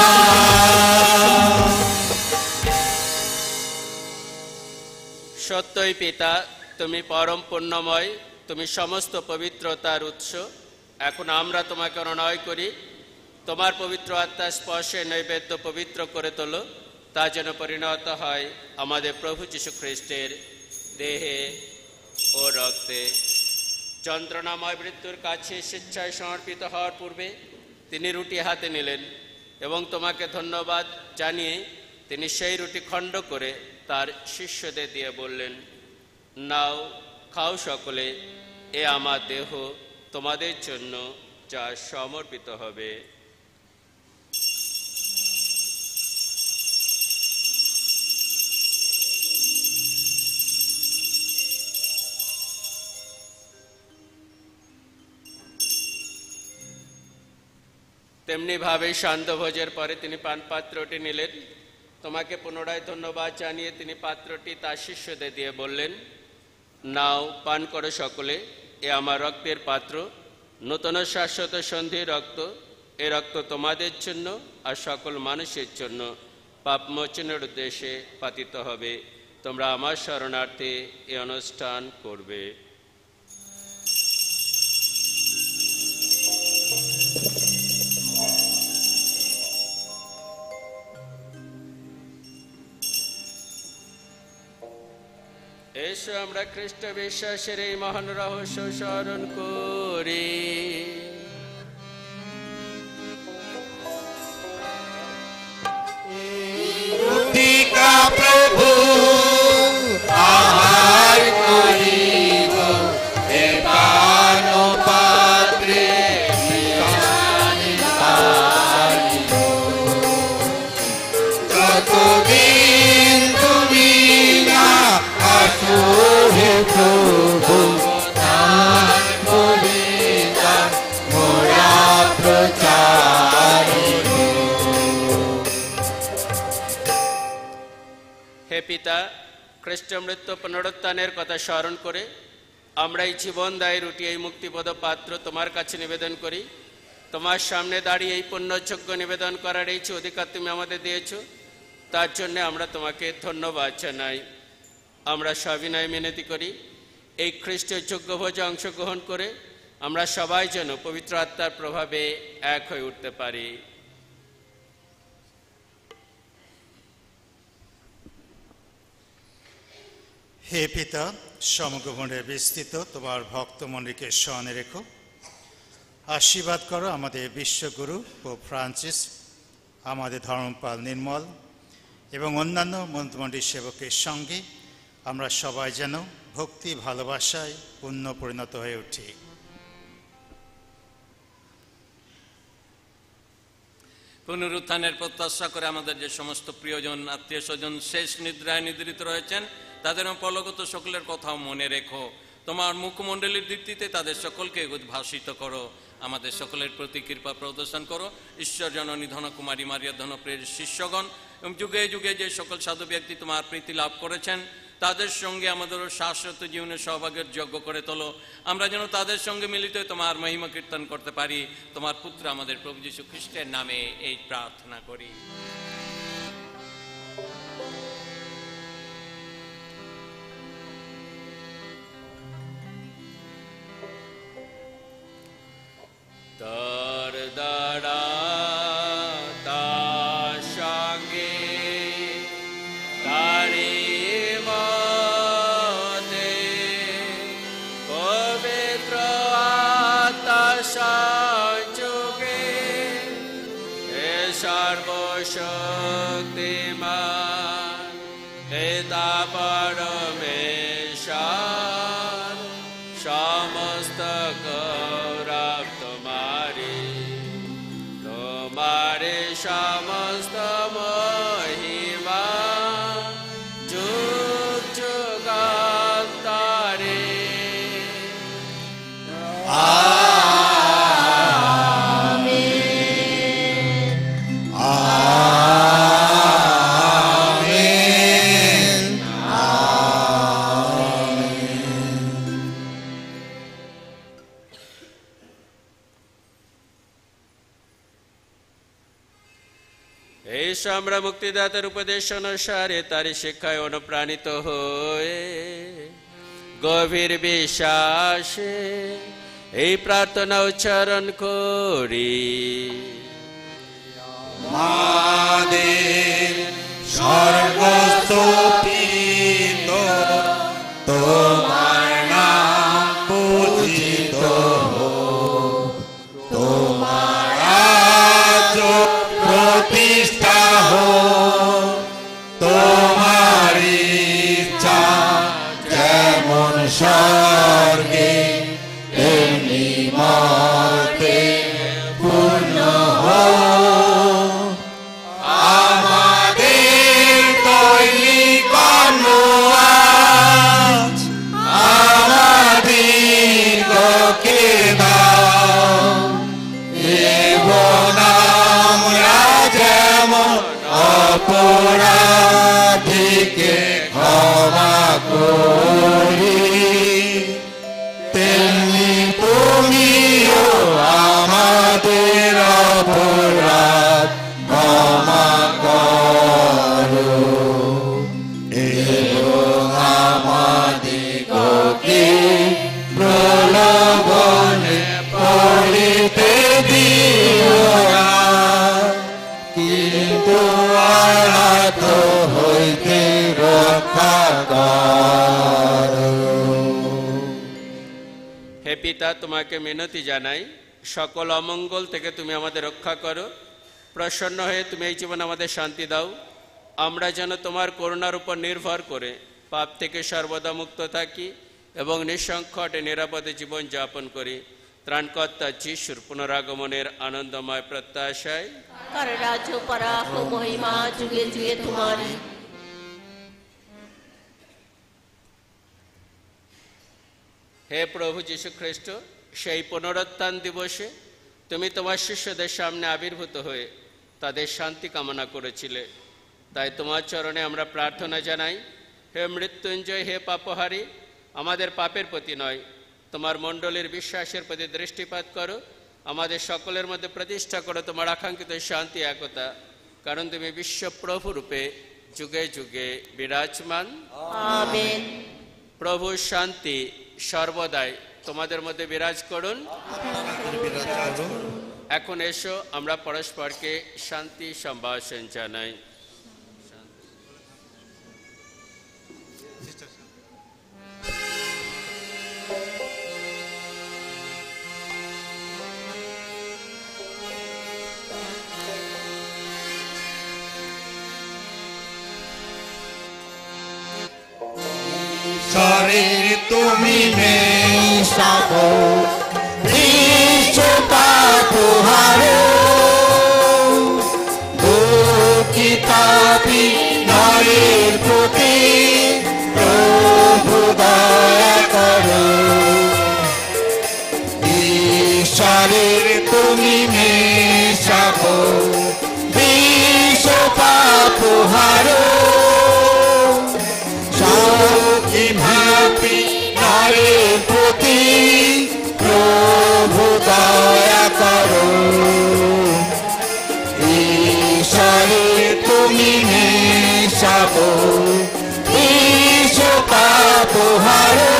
সত্যই পিতা, তুমি পরম পুণ্যময়, তুমি সমস্ত পবিত্রতার উৎস। এখন আমরা তোমাকে অনুনয় করি, তোমার পবিত্র আত্মার স্পর্শে নৈবেদ্য পবিত্র করে তোলো, তা যেন পরিণত হয় আমাদের প্রভু যীশু খ্রিস্টের দেহে ও রক্তে। যন্ত্রণাময় মৃত্যুর কাছে স্বেচ্ছায় সমর্পিত হওয়ার পূর্বে তিনি রুটি হাতে নিলেন এবং তোমাকে ধন্যবাদ জানিয়ে তিনি সেই রুটি খণ্ড করে তার শিষ্যদের দিয়ে বললেন, নাও খাও সকলে, এ আমার দেহ তোমাদের জন্য যা সমর্পিত হবে। তেমনি ভাবে সান্ধ্যভোজের পরে তিনি পান পাত্রটি নিলেন, তোমাকে পুনরায় ধন্যবাদ জানিয়ে তিনি পাত্রটি তার শিষ্যদের দিয়ে বললেন, নাও পান করো সকলে, এ আমার রক্তের পাত্র, নূতন শাশ্বত সন্ধির রক্ত। এ রক্ত তোমাদের জন্য আর সকল মানুষের জন্য পাপমোচনের উদ্দেশ্যে পাতিত হবে। তোমরা আমার শরণার্থে এ অনুষ্ঠান করবে। এসো আমরা খ্রিস্ট বিশ্বাসের এই মহান রহস্য স্মরণ করি। প্রভু আহার করিব এ পান পাত্রে, যতদিন তুমি না আসো হে প্রভু, তার কবিতা মোরা প্রচারিত। হে পিতা, খ্রিস্ট মৃত্যু পুনরুত্থানের কথা স্মরণ করে আমরা এই জীবনদায়ী রুটি, এই মুক্তিপদ পাত্র তোমার কাছে নিবেদন করি। তোমার সামনে দাঁড়িয়ে এই পুণ্যযজ্ঞ নিবেদন করার এই যে অধিকার তুমি আমাদের দিয়েছ, তার জন্য আমরা তোমাকে ধন্যবাদ জানাই। আমরা সবিনয় মিনতি করি, এই খ্রিস্টের যজ্ঞভোজে অংশগ্রহণ করে আমরা সবাই যেন পবিত্র আত্মার প্রভাবে এক হয়ে উঠতে পারি। হে পিতা, সমগ্র মনে বিস্তৃত তোমার ভক্তমণ্ডলীকে স্মরণে রেখো। আশীর্বাদ করো আমাদের বিশ্বগুরু পোপ ফ্রান্সিস, আমাদের ধর্মপাল নির্মল এবং অন্যান্য মন্ত্রমণ্ডলী সেবকের সঙ্গে আমরা সবাই যেন ভক্তি ভালোবাসায় পূর্ণ পরিণত হয়ে উঠি। পুনরুত্থানের প্রত্যাশা করে আমাদের যে সমস্ত প্রিয়জন আত্মীয় স্বজন শেষ নিদ্রায় নিদ্রিত রয়েছেন, তাদের পলগত সকলের কথাও মনে রেখো। তোমার মুখমণ্ডলীর দীপ্তিতে তাদের সকলকে উদ্ভাসিত করো। আমাদের সকলের প্রতি কৃপা প্রদর্শন করো। ঈশ্বর জননী ধনকুমারী মারিয়া ধনপ্রিয়ের শিষ্যগণ এবং যুগে যুগে যে সকল সাধু ব্যক্তি তোমার প্রীতি লাভ করেছেন, তাদের সঙ্গে আমাদেরও শাশ্বত জীবনের সৌভাগ্যের যোগ্য করে তোলো। আমরা যেন তাদের সঙ্গে মিলিত তোমার মহিমা কীর্তন করতে পারি। তোমার পুত্র আমাদের প্রভু যীশু খ্রিস্টের নামে এই প্রার্থনা করি। সমস্ত গৌরব তোমারি, তোমারে সমস্ত মহিমা যুগ যুগান্তরে। আমরা মুক্তিদাতার উপদেশ অনুসারে তার শিক্ষায় অনুপ্রাণিত হয়ে গভীর বিশ্বাসে এই প্রার্থনা উচ্চারণ করি। আমাদের সর্বস্তোত্রিত তোমার নাম পূজিত হোক, তোমার রাজ্য প্রতিষ্ঠা হোক, তোমার ইচ্ছা যেমন স্বর্গে তেমনি মর্তে পূর্ণ হোক। আমাদের দৈনিক অন্ন আজ আমাদিগকে দাও, এবং আমরা যেমন অপরাধীকে ক্ষমা করি, তেমনি তুমিও আমাদের অপরাধ ক্ষমা করো, এবং আমাদিগকে প্রলোভনে পড়িতে দিও না, কিন্তু অনাথ হইতে রক্ষা করো। হে পিতা, তোমাকে মিনতি জানাই, সকল অমঙ্গল থেকে তুমি আমাদের রক্ষা করো। প্রসন্ন হয়ে তুমি এই জীবন আমাদের শান্তি দাও, আমরা যেন তোমার করুণার উপর নির্ভর করে পাপ থেকে সর্বদা মুক্ত থাকি এবং নিঃসংকটে নিরাপদে জীবন যাপন করি। ত্রাণকর্তা যিশুর পুনরাগমনের আনন্দময় প্রত্যাশায়। তার রাজ্য পরাক ও মহিমা যুগে যুগে তোমারই। হে প্রভু যীশু খ্রিস্ট, সেই পুনরুত্থান দিবসে তুমি তোমার শিষ্যদের সামনে আবির্ভূত হয়ে তাদের শান্তি কামনা করেছিলে, তাই তোমার চরণে আমরা প্রার্থনা জানাই। হে মৃত্যুঞ্জয়, হে পাপহারী, আমাদের পাপের প্রতি নয়, তোমার মণ্ডলীর বিশ্বাসের প্রতি দৃষ্টিপাত করো, আমাদের সকলের মধ্যে প্রতিষ্ঠা করো তোমার আকাঙ্ক্ষিত শান্তি একতা, কারণ তুমি বিশ্বপ্রভু রূপে যুগে যুগে বিরাজমান। আমেন। প্রভু শান্তি সর্বদাই তোমাদের মধ্যে বিরাজ করুন। এখন এসো আমরা পরস্পরকে শান্তি সম্ভাষণ জানাই। শরীর তুমি মেশাবো বিশ্ব পাপহারো, দুঃখী পাপী নারীর প্রতি প্রভু দয়া করো। ঈশ্বরের তুমি মেশাবো বিশ্ব পাপহারো, ভাবি নারীর প্রতি প্রভু দয়া করো। ঈশ্বরের তুমি মেশাবো বিশ্ব পাপহারো,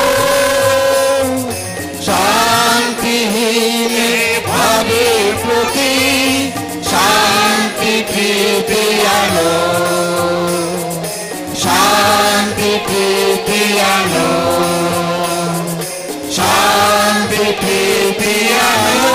শান্তিহীন ভাবের প্রতি শান্তি প্রীতি আনো, শান্তি প্রীতি আনো, শান্তি প্রীতি আনো।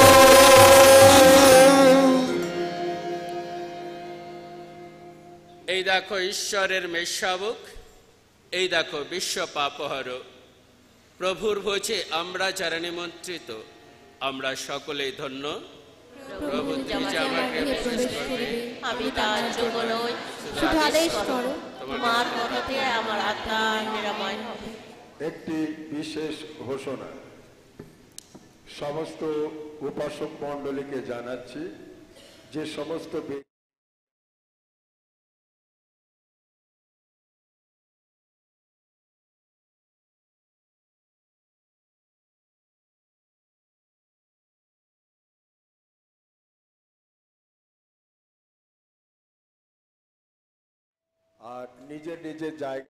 এই দেখো ঈশ্বরের মেষশাবক, এই দেখো বিশ্ব পাপহার প্রভুর ভোজে আমরা যারা নিমন্ত্রিত, আমরা সকলেই ধন্য। প্রভু তুমি যে আমাকে প্রবেশ করবে, আমি তার যোগ্য নই, শুধু আদেশ করো, তোমার কথাতে আমার আত্মা নিরাময় হবে। একটি বিশেষ ঘোষণা সমস্ত উপাসক মণ্ডলীকে জানাচ্ছি, যে সমস্ত আর নিজের নিজের জায়গা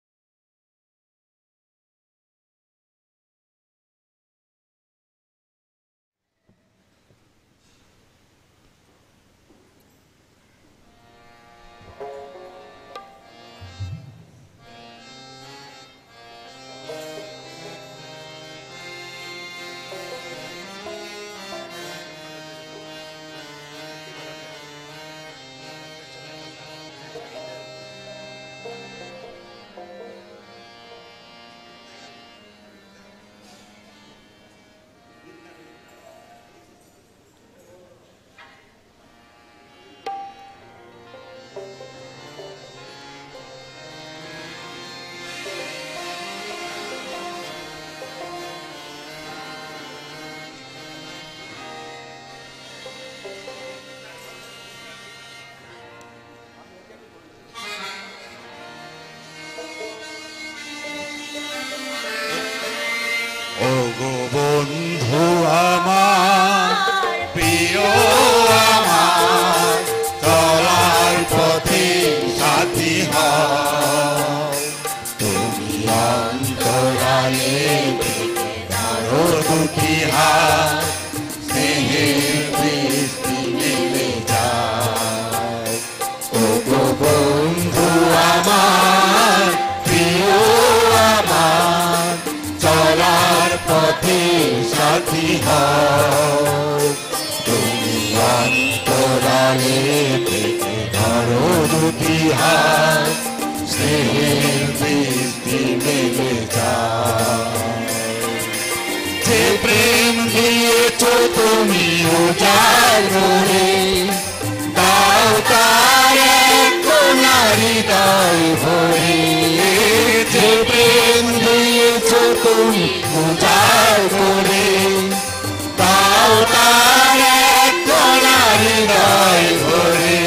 ও গো বন্ধু আমার, প্রিয় আমার, চলার পথে সাথী হও। তুমি অন্তরালে ধরো দুটি হাত, স্নেহের বৃষ্টি নেমে যায়। ও গো বন্ধু আমার, প্রিয় আমার, চলার পথে সাথী হও। তুমি অন্তরালে থেকে ধরো দুটি হাত, স্নেহের বৃষ্টি নেমে যায়। যে প্রেম দিয়েছ তুমি উজাড় করে, দাও তার এক কোণা হৃদয় ভরে। যে প্রেম দিয়েছ তুমি উজাড় করে, দাও তার এক কোণা হৃদয় ভরে।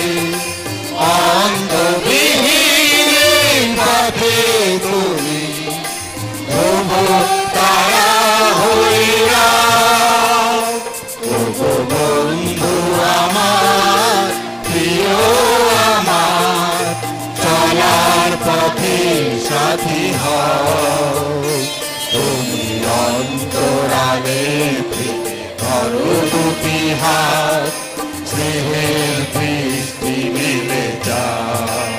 অন্ধবিহীন পথে তুমি ধ্রুব তারা হয়ে যাও। ও গো বন্ধু আমার, প্রিয় আমার, চলার পথে সাথী হও। তুমি অন্তরালে থেকে ধরো দুটি হাত, স্নেহের বৃষ্টি নেমে যায়।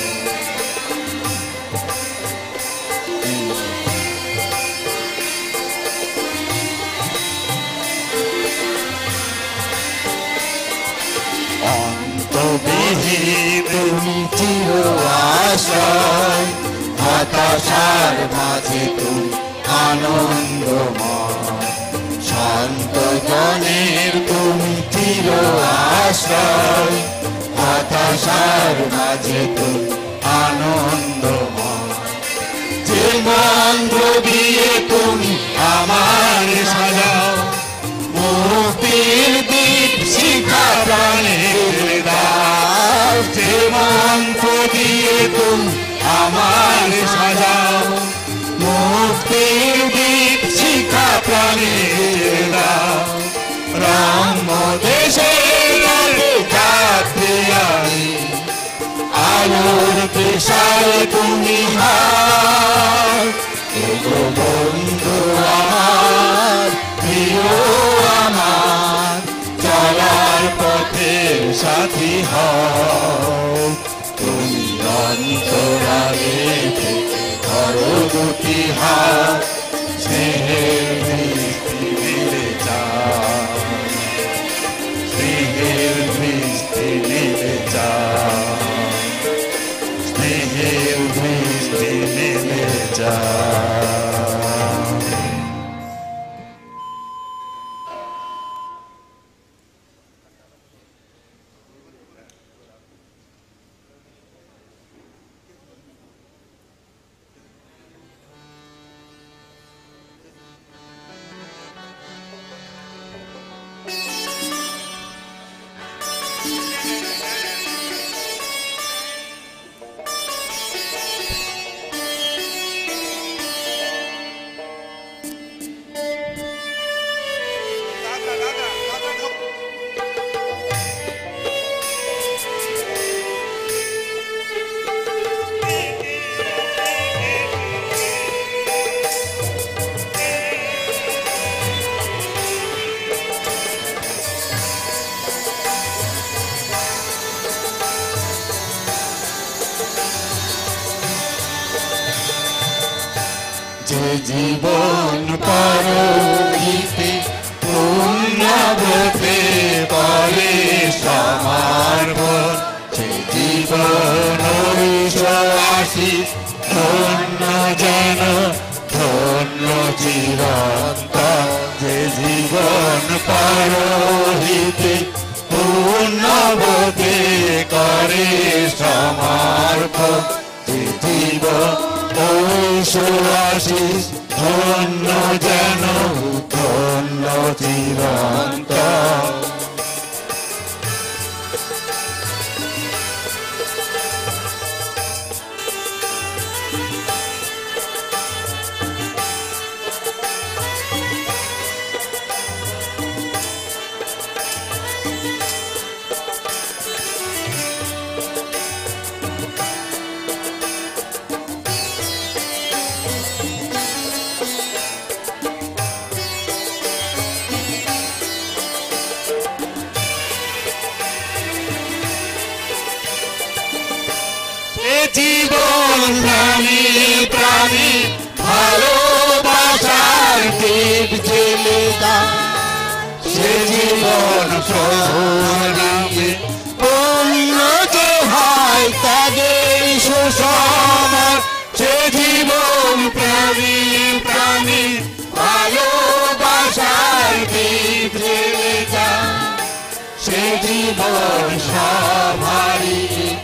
অন্তবিহীন তুমি চির আশ্রয়, হতাশার মাঝে তুমি আনন্দময়। শান্ত জনের তুমি চির আশ্রয়, হতাশার মাঝে তুমি আনন্দময়। যে মন্ত্র দিয়ে তুমি আমার সাজাও, মুক্তির দীপ শিখা প্রাণের দাও। যে মন্ত্র দিয়ে তুমি আমার সাজাও, মুক্তির দীপ শিখা প্রাণের দাও। রাম দেশের যাত্রী আমি, আলোর পেশায় তুমি হার। ও গো বন্ধু আমার, প্রিয় আমার, চলার পথে সাথী হও। তুমি অন্তরালে থেকে ধরো দুটি হাত, স্নেহের বৃষ্টি নেমে যায়। স্নেহের বৃষ্টি নেমে যায়। স্নেহের বৃষ্টি নেমে যায়। জীবন পরহিতে পুণ্যবতে করে সমর্পণ যে জীবন ঐশ্বরাশিস ধন্য যেন ধন্য চিরন্তন জীবন প্রাণী প্রাণী ভালোবাসার দীপ জেলে দাও সে জীবন প্রভুর নামে পূর্ণ যে হয় ত্যাগের সুসমার সে জীবন প্রাণী প্রাণী ভালোবাসার দীপ জেলে দাও সে জীবন সভারী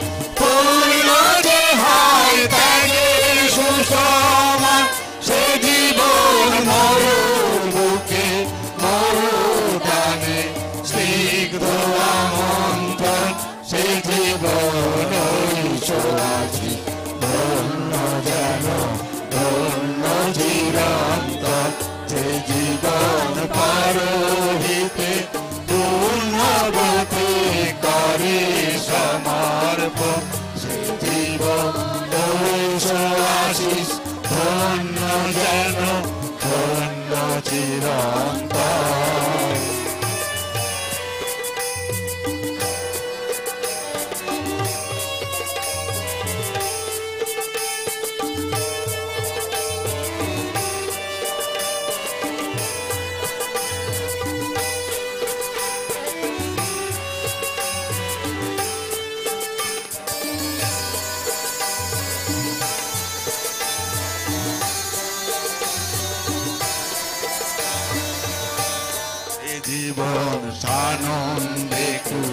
সে জীবন মরুর বুকে মরুদানে স্নিগ্ধ আমন্ত্রণ সে জীবন ঐশ্বরাশি ধন্য যেন ধন্য চিরন্তন যে জীবন পরহিতে পূর্ণবতে করে সমর্পণ সে জীবন ঐশ্বরাশিস ধন্য যেন ধন্য চিরন্তন জীবন সানন্দে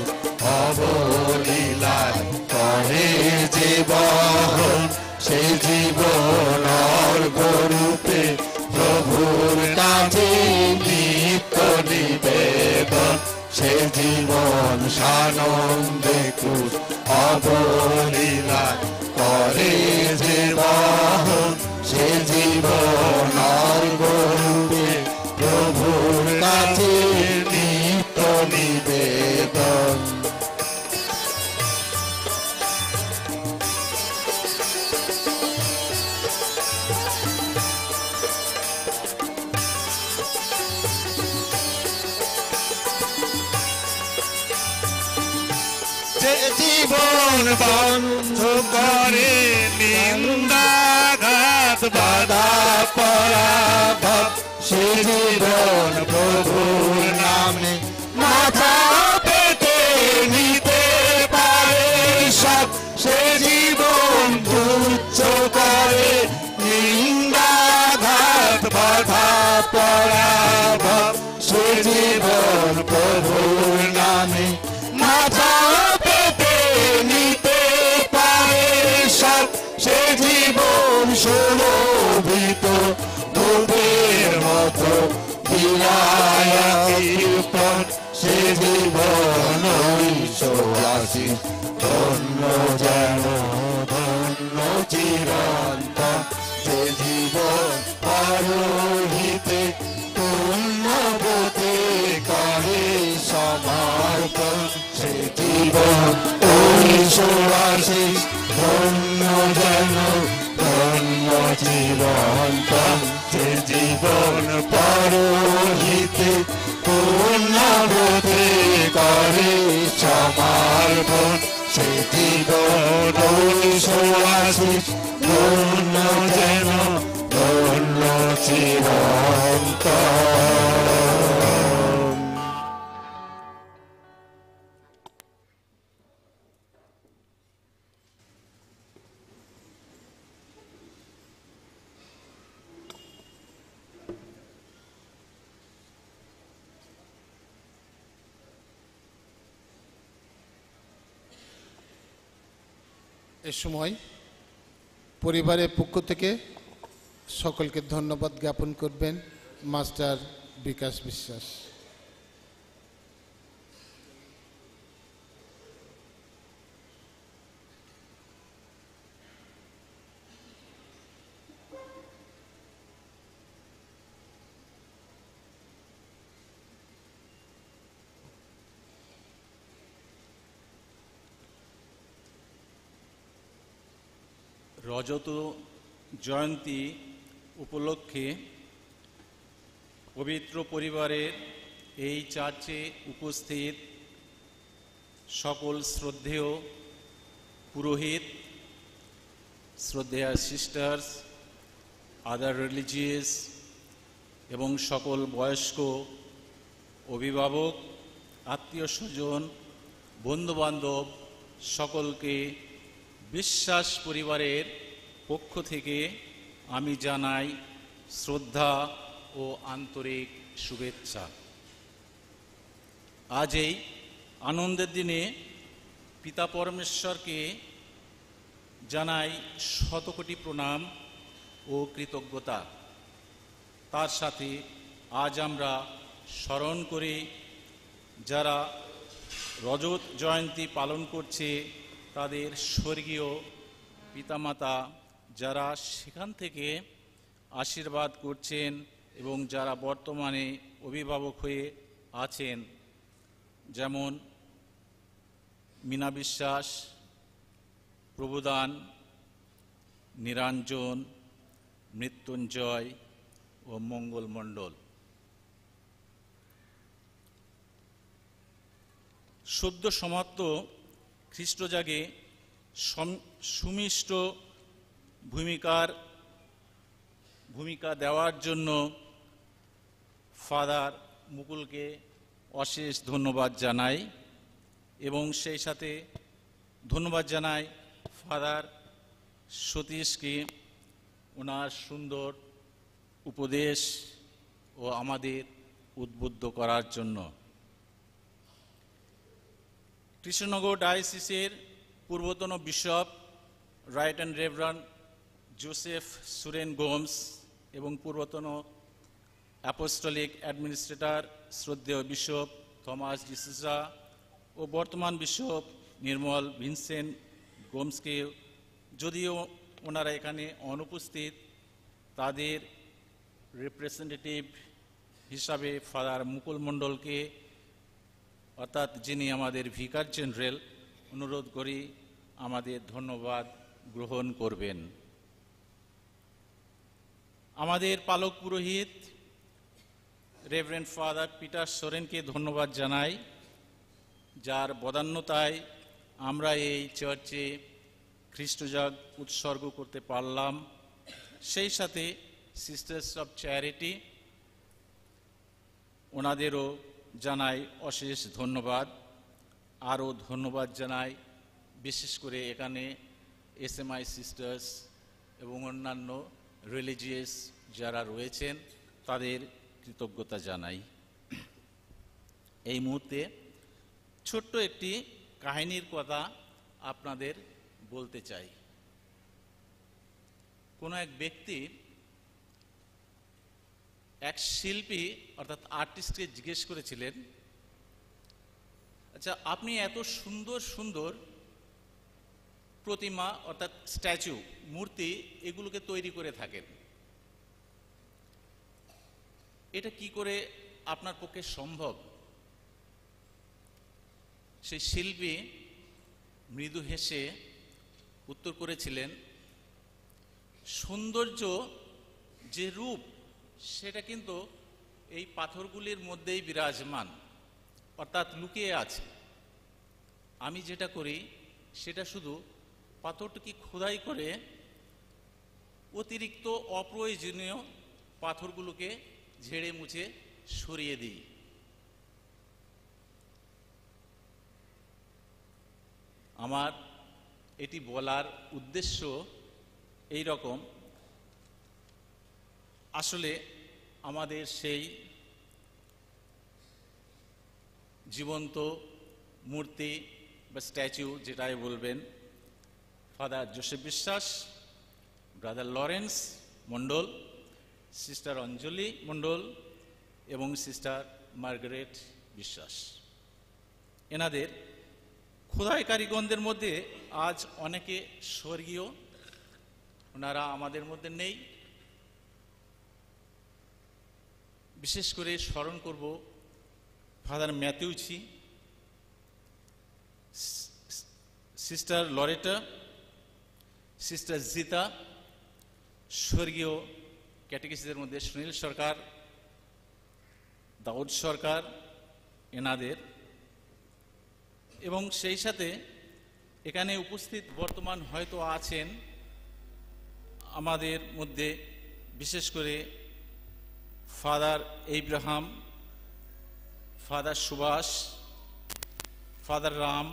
অবলীলায় করে জীবন সে জীবন অর্ঘরূপে প্রভুর কাছে নিত্য নিবেদন সে জীবন সানন্দে অবলীলায় করে জীবন সে জীবন অর্ঘরূপে প্রভুর কাছে নিত্য নিবেদন যে জীবন বন্ধ করে নিন্দাঘাত বাধা পরাভব সে জীবন প্রভুর নামে মাথা পেতে নিতে পারে সব সে জীবন তুচ্ছ করে নিন্দাঘাত বাধা পরাভব সে জীবন প্রভুর নামে মাথা পেতে নিতে পারে সব সে জীবন সুরভিত দুধের মতো বিলায়াতিপন সে জীবন ঐশ্বরাশি ধন্য যেন ধন্য চিরন্তন যে জীবন পরহিতে পূর্ণবতে করে সমর্পণ সে জীবন ঐশ্বরাশি ধন্য যেন ধন্য চিরন্তন যে জীবন পরহিতে পূর্ণবতে করে সমর্পণ সে জীবন ঐশ্বরাশি ধন্য যেন ধন্য চিরন্তন। এ সময় পরিবারের পক্ষ থেকে সকলকে ধন্যবাদ জ্ঞাপন করবেন মাস্টার বিকাশ বিশ্বাস। রজত জয়ন্তী উপলক্ষে পবিত্র পরিবারের এই চার্চে উপস্থিত সকল শ্রদ্ধেয় পুরোহিত, শ্রদ্ধেয় সিস্টার্স, আদার রিলিজিয়াস এবং সকল বয়স্ক অভিভাবক, আত্মীয় স্বজন, বন্ধুবান্ধব সকলকে বিশ্বাস পরিবারের পক্ষ থেকে আমি জানাই শ্রদ্ধা ও আন্তরিক শুভেচ্ছা। আজ এই আনন্দের দিনে পিতা পরমেশ্বরকে জানাই শতকোটি প্রণাম ও কৃতজ্ঞতা। তার সাথে আজ আমরা স্মরণ করি যারা রজত জয়ন্তী পালন করছে তাদের স্বর্গীয় পিতামাতা, যারা সেখান থেকে আশীর্বাদ করছেন এবং যারা বর্তমানে অভিভাবক হয়ে আছেন, যেমন মীনা বিশ্বাস, প্রভুদান, নিরঞ্জন, মৃত্যুঞ্জয় ও মঙ্গল মণ্ডল। সদ্য সমাপ্ত খ্রিস্টজাগে সুমিষ্ট ভূমিকার ভূমিকা দেওয়ার জন্য ফাদার মুকুলকে অশেষ ধন্যবাদ জানাই এবং সেই সাথে ধন্যবাদ জানাই ফাদার সতীশকে ওনার সুন্দর উপদেশ ও আমাদের উদ্বুদ্ধ করার জন্য। কৃষ্ণনগর ডায়োসিসের পূর্বতন bishop right and reverend Joseph Suren Gomes এবং পূর্বতন অ্যাপোস্টলিক অ্যাডমিনিস্ট্রেটর শ্রদ্ধেয় বিশপ থমাস ডিসুজা ও বর্তমান বিশপ নির্মল ভিনসেন্ট গোমসকে, যদিও ওনারা এখানে অনুপস্থিত, তাদের রিপ্রেজেন্টেটিভ হিসাবে ফাদার মুকুল মণ্ডলকে, অর্থাৎ যিনি আমাদের ভিকার জেনারেল, অনুরোধ করি আমাদের ধন্যবাদ গ্রহণ করবেন। আমাদের পালক পুরোহিত রেভারেন্ড ফাদার পিটার সোরেনকে ধন্যবাদ জানাই, যার বদান্যতায় আমরা এই চার্চে খ্রিস্টজাগ উৎসর্গ করতে পারলাম। সেই সাথে সিস্টার্স অফ চ্যারিটি, ওনাদেরও জানাই অশেষ ধন্যবাদ। আরও ধন্যবাদ জানাই বিশেষ করে এখানে এস এম আই সিস্টার্স এবং অন্যান্য রিলিজিয়াস যারা রয়েছেন, তাদের কৃতজ্ঞতা জানাই। এই মুহূর্তে ছোট্ট একটি কাহিনীর কথা আপনাদের বলতে চাই। কোনো এক ব্যক্তি এক শিল্পী অর্থাৎ আর্টিস্টকে জিজ্ঞেস করেছিলেন, আচ্ছা আপনি এত সুন্দর সুন্দর প্রতিমা অর্থাৎ স্ট্যাচু, মূর্তি এগুলোকে তৈরি করে থাকেন, এটা কি করে আপনার পক্ষে সম্ভব? সেই শিল্পী মৃদু হেসে উত্তর করেছিলেন, সৌন্দর্য যে রূপ সেটা কিন্তু এই পাথরগুলির মধ্যেই বিরাজমান, অর্থাৎ লুকিয়ে আছে। আমি যেটা করি সেটা শুধু পাথরটিকে খোদাই করে অতিরিক্ত অপ্রয়োজনীয় পাথরগুলোকে ঝেড়ে মুছে সরিয়ে দিই। আমার এটি বলার উদ্দেশ্য এই রকম, আসলে আমাদের সেই জীবন্ত মূর্তি বা স্ট্যাচু যেটাই বলবেন, father Joseph Biswas, brother Lawrence Mondal, sister Anjali Mondal এবং সিস্টার মার্গারেট বিশ্বাস। এনাদের খোদাই কারিগণদের মধ্যে আজ অনেকে স্বর্গীয়, ওনারা আমাদের মধ্যে নেই। বিশেষ করে স্মরণ করব ফাদার ম্যাথিউচি, সিস্টার লরেটা, সিস্টার জিতা, স্বর্গীয় ক্যাটেকিস্টদের মধ্যে সুনীল সরকার, দাউদ সরকার, এনাদের, এবং সেই সাথে এখানে উপস্থিত বর্তমান হয়তো আছেন আমাদের মধ্যে বিশেষ করে father Abraham, father Subhash, father Ram,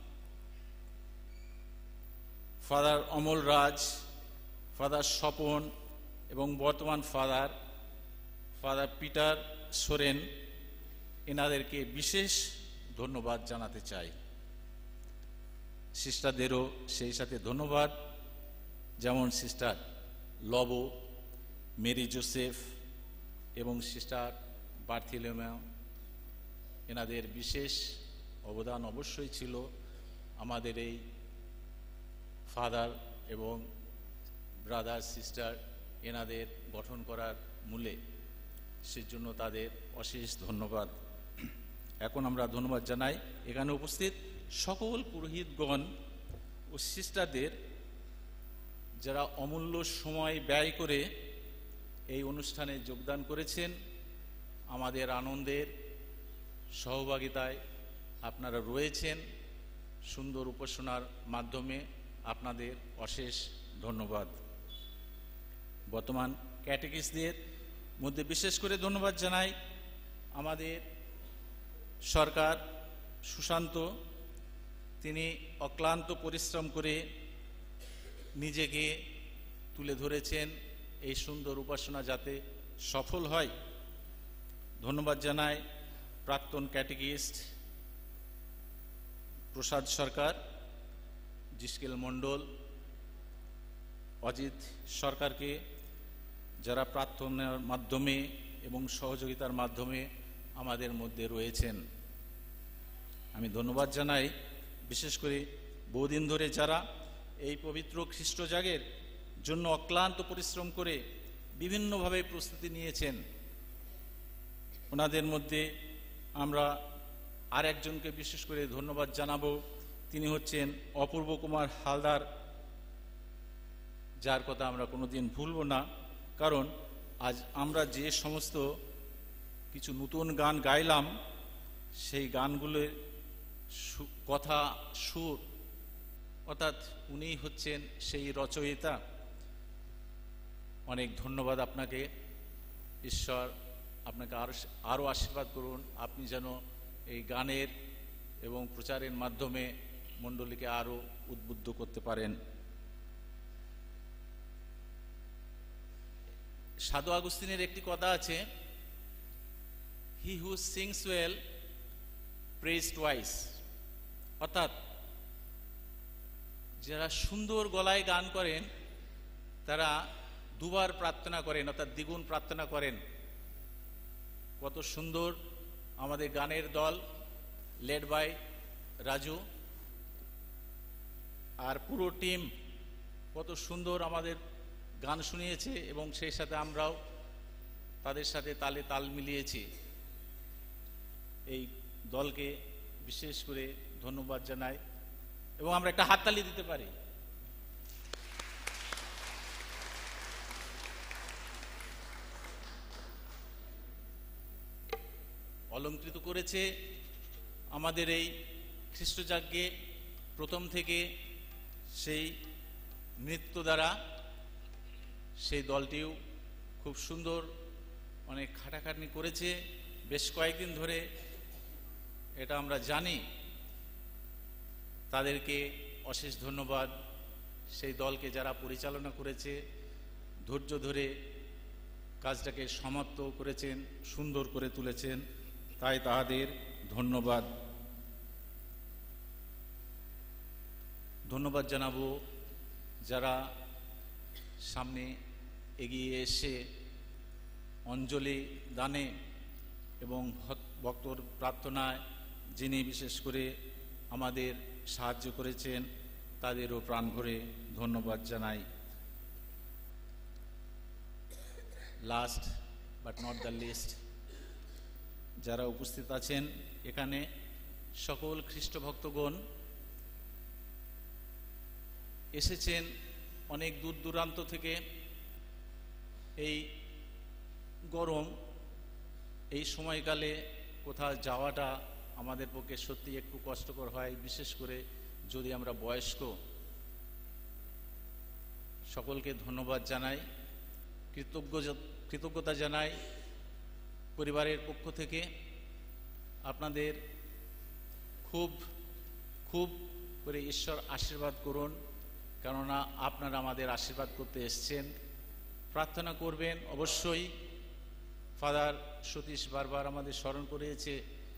father Amal Raj, father Swapan এবং বর্তমান ফাদার ফাদার পিটার সোরেন, এনাদেরকে বিশেষ ধন্যবাদ জানাতে চাই। সিস্টারদেরও সেই সাথে ধন্যবাদ, যেমন সিস্টার লব, মেরি জোসেফ এবং সিস্টার বার্থিলোমেও, এনাদের বিশেষ অবদান অবশ্যই ছিল আমাদের এই ফাদার এবং ব্রাদার সিস্টার এনাদের গঠন করার মূলে, সেজন্য তাদের অশেষ ধন্যবাদ। এখন আমরা ধন্যবাদ জানাই এখানে উপস্থিত সকল পুরোহিতগণ ও সিস্টারদের, যারা অমূল্য সময় ব্যয় করে এই অনুষ্ঠানে যোগদান করেছেন। আমাদের আনন্দের সহভাগিতায় আপনারা রয়েছেন। সুন্দর উপাসনার মাধ্যমে আপনাদের অশেষ ধন্যবাদ। বর্তমান ক্যাটেকিস্টদের মধ্যে বিশেষ করে ধন্যবাদ জানাই আমাদের সরকার সুশান্ত, তিনি অক্লান্ত পরিশ্রম করে নিজেকে তুলে ধরেছেন এই সুন্দর উপাসনা যাতে সফল হয়। ধন্যবাদ জানাই প্রাক্তন ক্যাটেকিস্ট প্রসাদ সরকার, জিস্কেল মণ্ডল, অজিত সরকারকে, যারা প্রার্থনার মাধ্যমে এবং সহযোগিতার মাধ্যমে আমাদের মধ্যে রয়েছেন। আমি ধন্যবাদ জানাই বিশেষ করে বহুদিন ধরে যারা এই পবিত্র খ্রিস্টজাগের জন্য অক্লান্ত পরিশ্রম করে বিভিন্নভাবে প্রস্তুতি নিয়েছেন। ওনাদের মধ্যে আমরা আর একজনকে বিশেষ করে ধন্যবাদ জানাবো, তিনি হচ্ছেন অপূর্ব কুমার হালদার, যার কথা আমরা কোনোদিন ভুলব না। কারণ আজ আমরা যে সমস্ত কিছু নতুন গান গাইলাম, সেই গানগুলোর কথা, সুর, অর্থাৎ উনি হচ্ছেন সেই রচয়িতা। অনেক ধন্যবাদ আপনাকে। ঈশ্বর আপনাকে আরো আরও আশীর্বাদ করুন। আপনি যেন এই গানের এবং প্রচারের মাধ্যমে মণ্ডলীকে আরও উদ্বুদ্ধ করতে পারেন। সাধু আগুস্তিনের একটি কথা আছে, he who sings well prays twice, অর্থাৎ যারা সুন্দর গলায় গান করেন তারা দুবার প্রার্থনা করেন, অর্থাৎ দ্বিগুণ প্রার্থনা করেন। কত সুন্দর আমাদের গানের দল, লেড বাই রাজু, আর পুরো টিম কত সুন্দর আমাদের গান শুনিয়েছে এবং সেই সাথে আমরাও তাদের সাথে তালে তাল মিলিয়েছি। এই দলকে বিশেষ করে ধন্যবাদ জানাই এবং আমরা একটা হাততালি দিতে পারি। অলঙ্কৃত করেছে আমাদের এই খ্রিস্টযাজ্ঞে প্রথম থেকে সেই নৃত্য দ্বারা। সেই দলটিও খুব সুন্দর অনেক খাটাখাটনি করেছে বেশ কয়েকদিন ধরে, এটা আমরা জানি। তাদেরকে অশেষ ধন্যবাদ। সেই দলকে যারা পরিচালনা করেছে, ধৈর্য ধরে কাজটাকে সমাপ্ত করেছেন, সুন্দর করে তুলেছেন, তাই তাদের ধন্যবাদ। ধন্যবাদ জানাবো যারা সামনে এগিয়ে এসে অঞ্জলি দানে এবং ভক্তর প্রার্থনায় যিনি বিশেষ করে আমাদের সাহায্য করেছেন তাদেরও প্রাণ ভরে ধন্যবাদ জানাই। Last but not the least, যারা উপস্থিত আছেন এখানে সকল খ্রিস্ট ভক্তগণ এসেছেন অনেক দূর দূরান্ত থেকে। এই গরম এই সময়কালে কোথাও যাওয়াটা আমাদের পক্ষে সত্যি একটু কষ্টকর হয়, বিশেষ করে যদি আমরা বয়স্ক। সকলকে ধন্যবাদ জানাই, কৃতজ্ঞ কৃতজ্ঞতা জানাই পরিবারের পক্ষ থেকে। আপনাদের খুব খুব করে ঈশ্বর আশীর্বাদ করুন, কেননা আপনারা আমাদের আশীর্বাদ করতে এসছেন। প্রার্থনা করবেন অবশ্যই। ফাদার সতীশ বারবার আমাদের স্মরণ করিয়েছে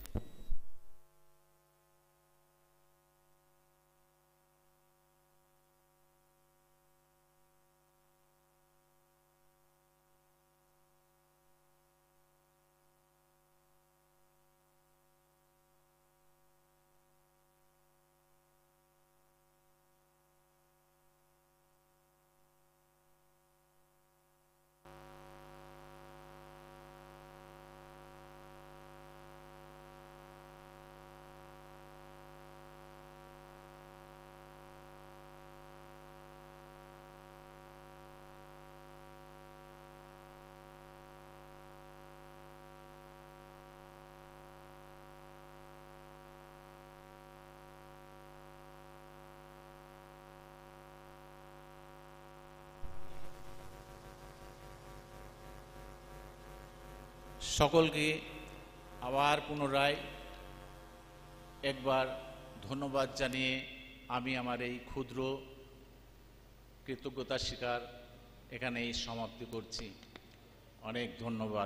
সকলকে আবার পুনরায় একবার ধন্যবাদ জানিয়ে আমি আমার এই ক্ষুদ্র কৃতজ্ঞতা স্বীকার এখানেই সমাপ্তি করছি। অনেক ধন্যবাদ।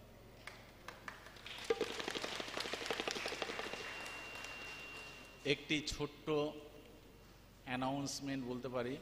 একটি ছোট্ট অ্যানাউন্সমেন্ট বলতে পারি,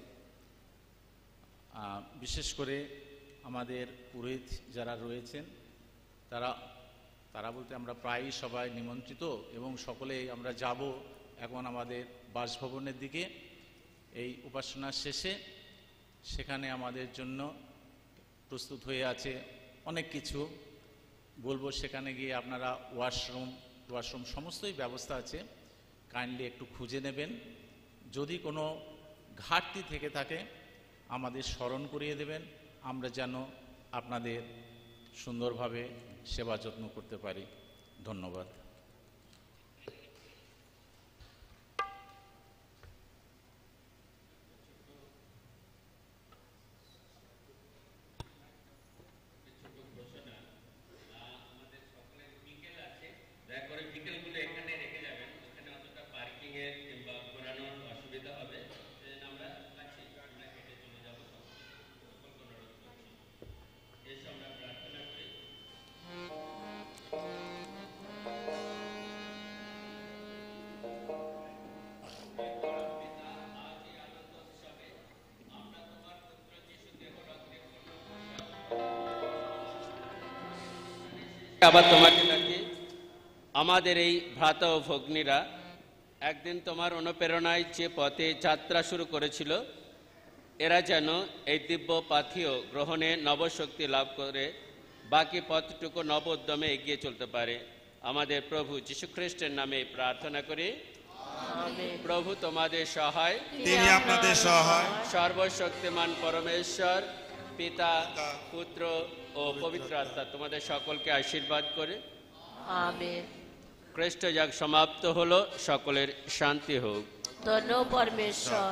বিশেষ করে আমাদের পুরোহিত যারা রয়েছেন তারা তারা বলতে আমরা প্রায়ই সবাই নিমন্ত্রিত এবং সকলেই আমরা যাব এখন আমাদের বাসভবনের দিকে এই উপাসনার শেষে। সেখানে আমাদের জন্য প্রস্তুত হয়ে আছে অনেক কিছু, বলবো সেখানে গিয়ে আপনারা ওয়াশরুম ওয়াশরুম সমস্তই ব্যবস্থা আছে, কাইন্ডলি একটু খুঁজে নেবেন। যদি কোনো ঘাটতি থেকে থাকে আমাদের স্মরণ করিয়ে দেবেন, আমরা যেন আপনাদের সুন্দরভাবে সেবা যত্ন করতে পারি। ধন্যবাদ। আবার তোমাকে ডাকি। আমাদের এই ভ্রাতা ও ভগ্নীরা একদিন তোমার অনুপ্রেরণায় যে পথে যাত্রা শুরু করেছিল, এরা যেন এই দিব্য পাথেয় গ্রহণে নবশক্তি লাভ করে বাকি পথটুকু নব উদ্যমে এগিয়ে চলতে পারে। আমাদের প্রভু যীশু খ্রিস্টের নামে প্রার্থনা করি। প্রভু তোমাদের সহায়, তিনি আপনাদের সহায়। সর্বশক্তিমান পরমেশ্বর পিতা, পুত্র ও পবিত্র আত্মা তোমাদের সকলকে আশীর্বাদ করে। আমেন। খ্রিস্ট যাগ সমাপ্ত হলো, সকলের শান্তি হোক। ধন্য পরমেশ্বর।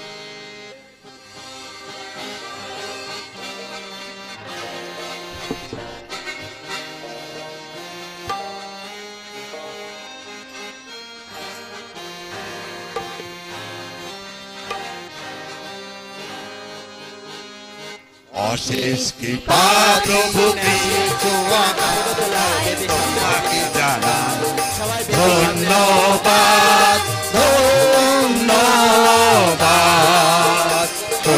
অশেষ কৃপা প্রভু কিছু তোমাকে জানাই ধন্যবাদ, ধন্যবাদ,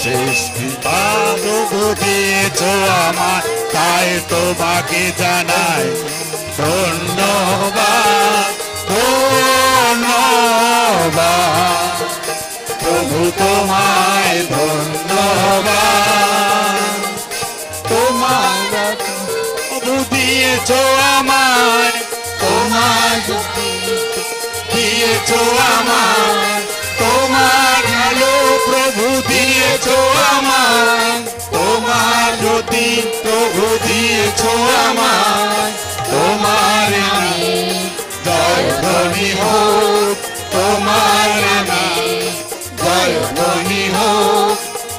অশেষ কৃপা প্রভু দিয়েছ আমায়, তাই তোমাকে জানাই ধন্যবাদ ধন্যবাদ প্রভু তোমায় ধন্যবাদ। তোমার প্রভু দিয়েছ আমায়, তোমার দিয়েছ আমায়, তোমার ভালো প্রভু দিয়েছ আমায়, তোমার জ্যোতি প্রভু দিয়েছ আমায়, তোমার আমি জয় ধ্বনি হোক, তোমার আমি জয় ধ্বনি হোক।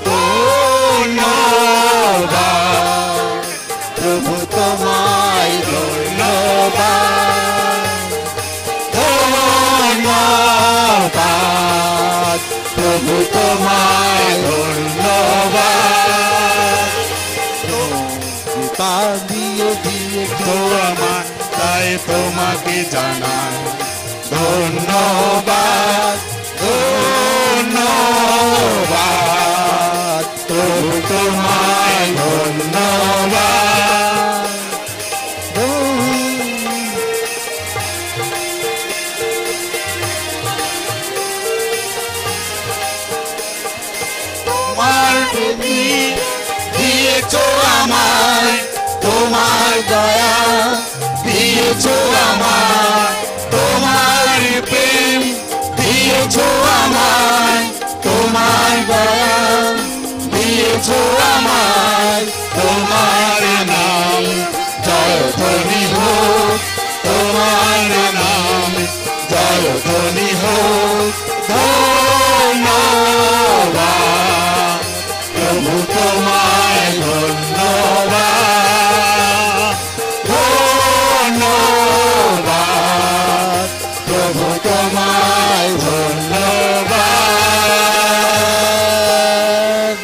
ধন্যবাদ প্রভু তোমায় ধন্যবাদ, ধন্যবাদ প্রভু তোমায় ধন্যবাদ। কৃপা দিয়ে দিয়েছ আমায়, তাই তোমাকে জানাই ধন্যবাদ ধন্যবাদ প্রভু তোমায় ধন্যবাদ। তোমার প্রেমী দিয়েছ আমায়, তোমার দয়া দিয়েছ আমায়, তোমার প্রেম দিয়েছ আমায়, তোমার দয়া দিয়েছ আমায়, তোমার নাম জয় ধ্বনি হোক, তোমার নাম জয় ধ্বনি হোক। ধন্যবাদ প্রভু তোমায় ধন্যবাদ, ধন্যবাদ প্রভু তোমায় ধন্যবাদ।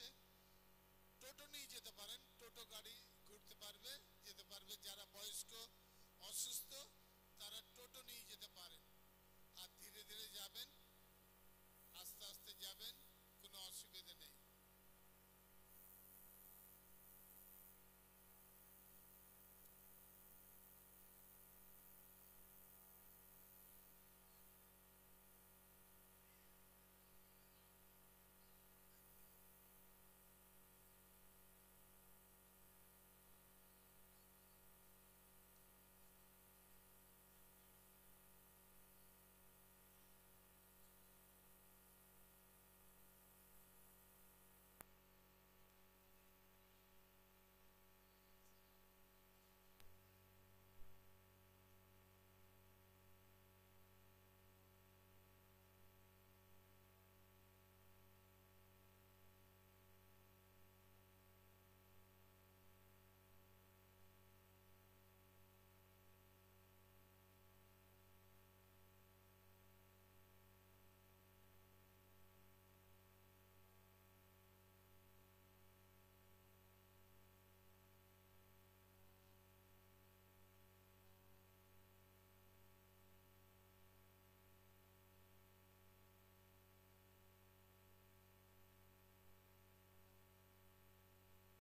টোটো নিয়ে যেতে পারেন, টোটো গাড়ি ঘুরতে পারবে, যেতে পারবে। যারা বয়স্ক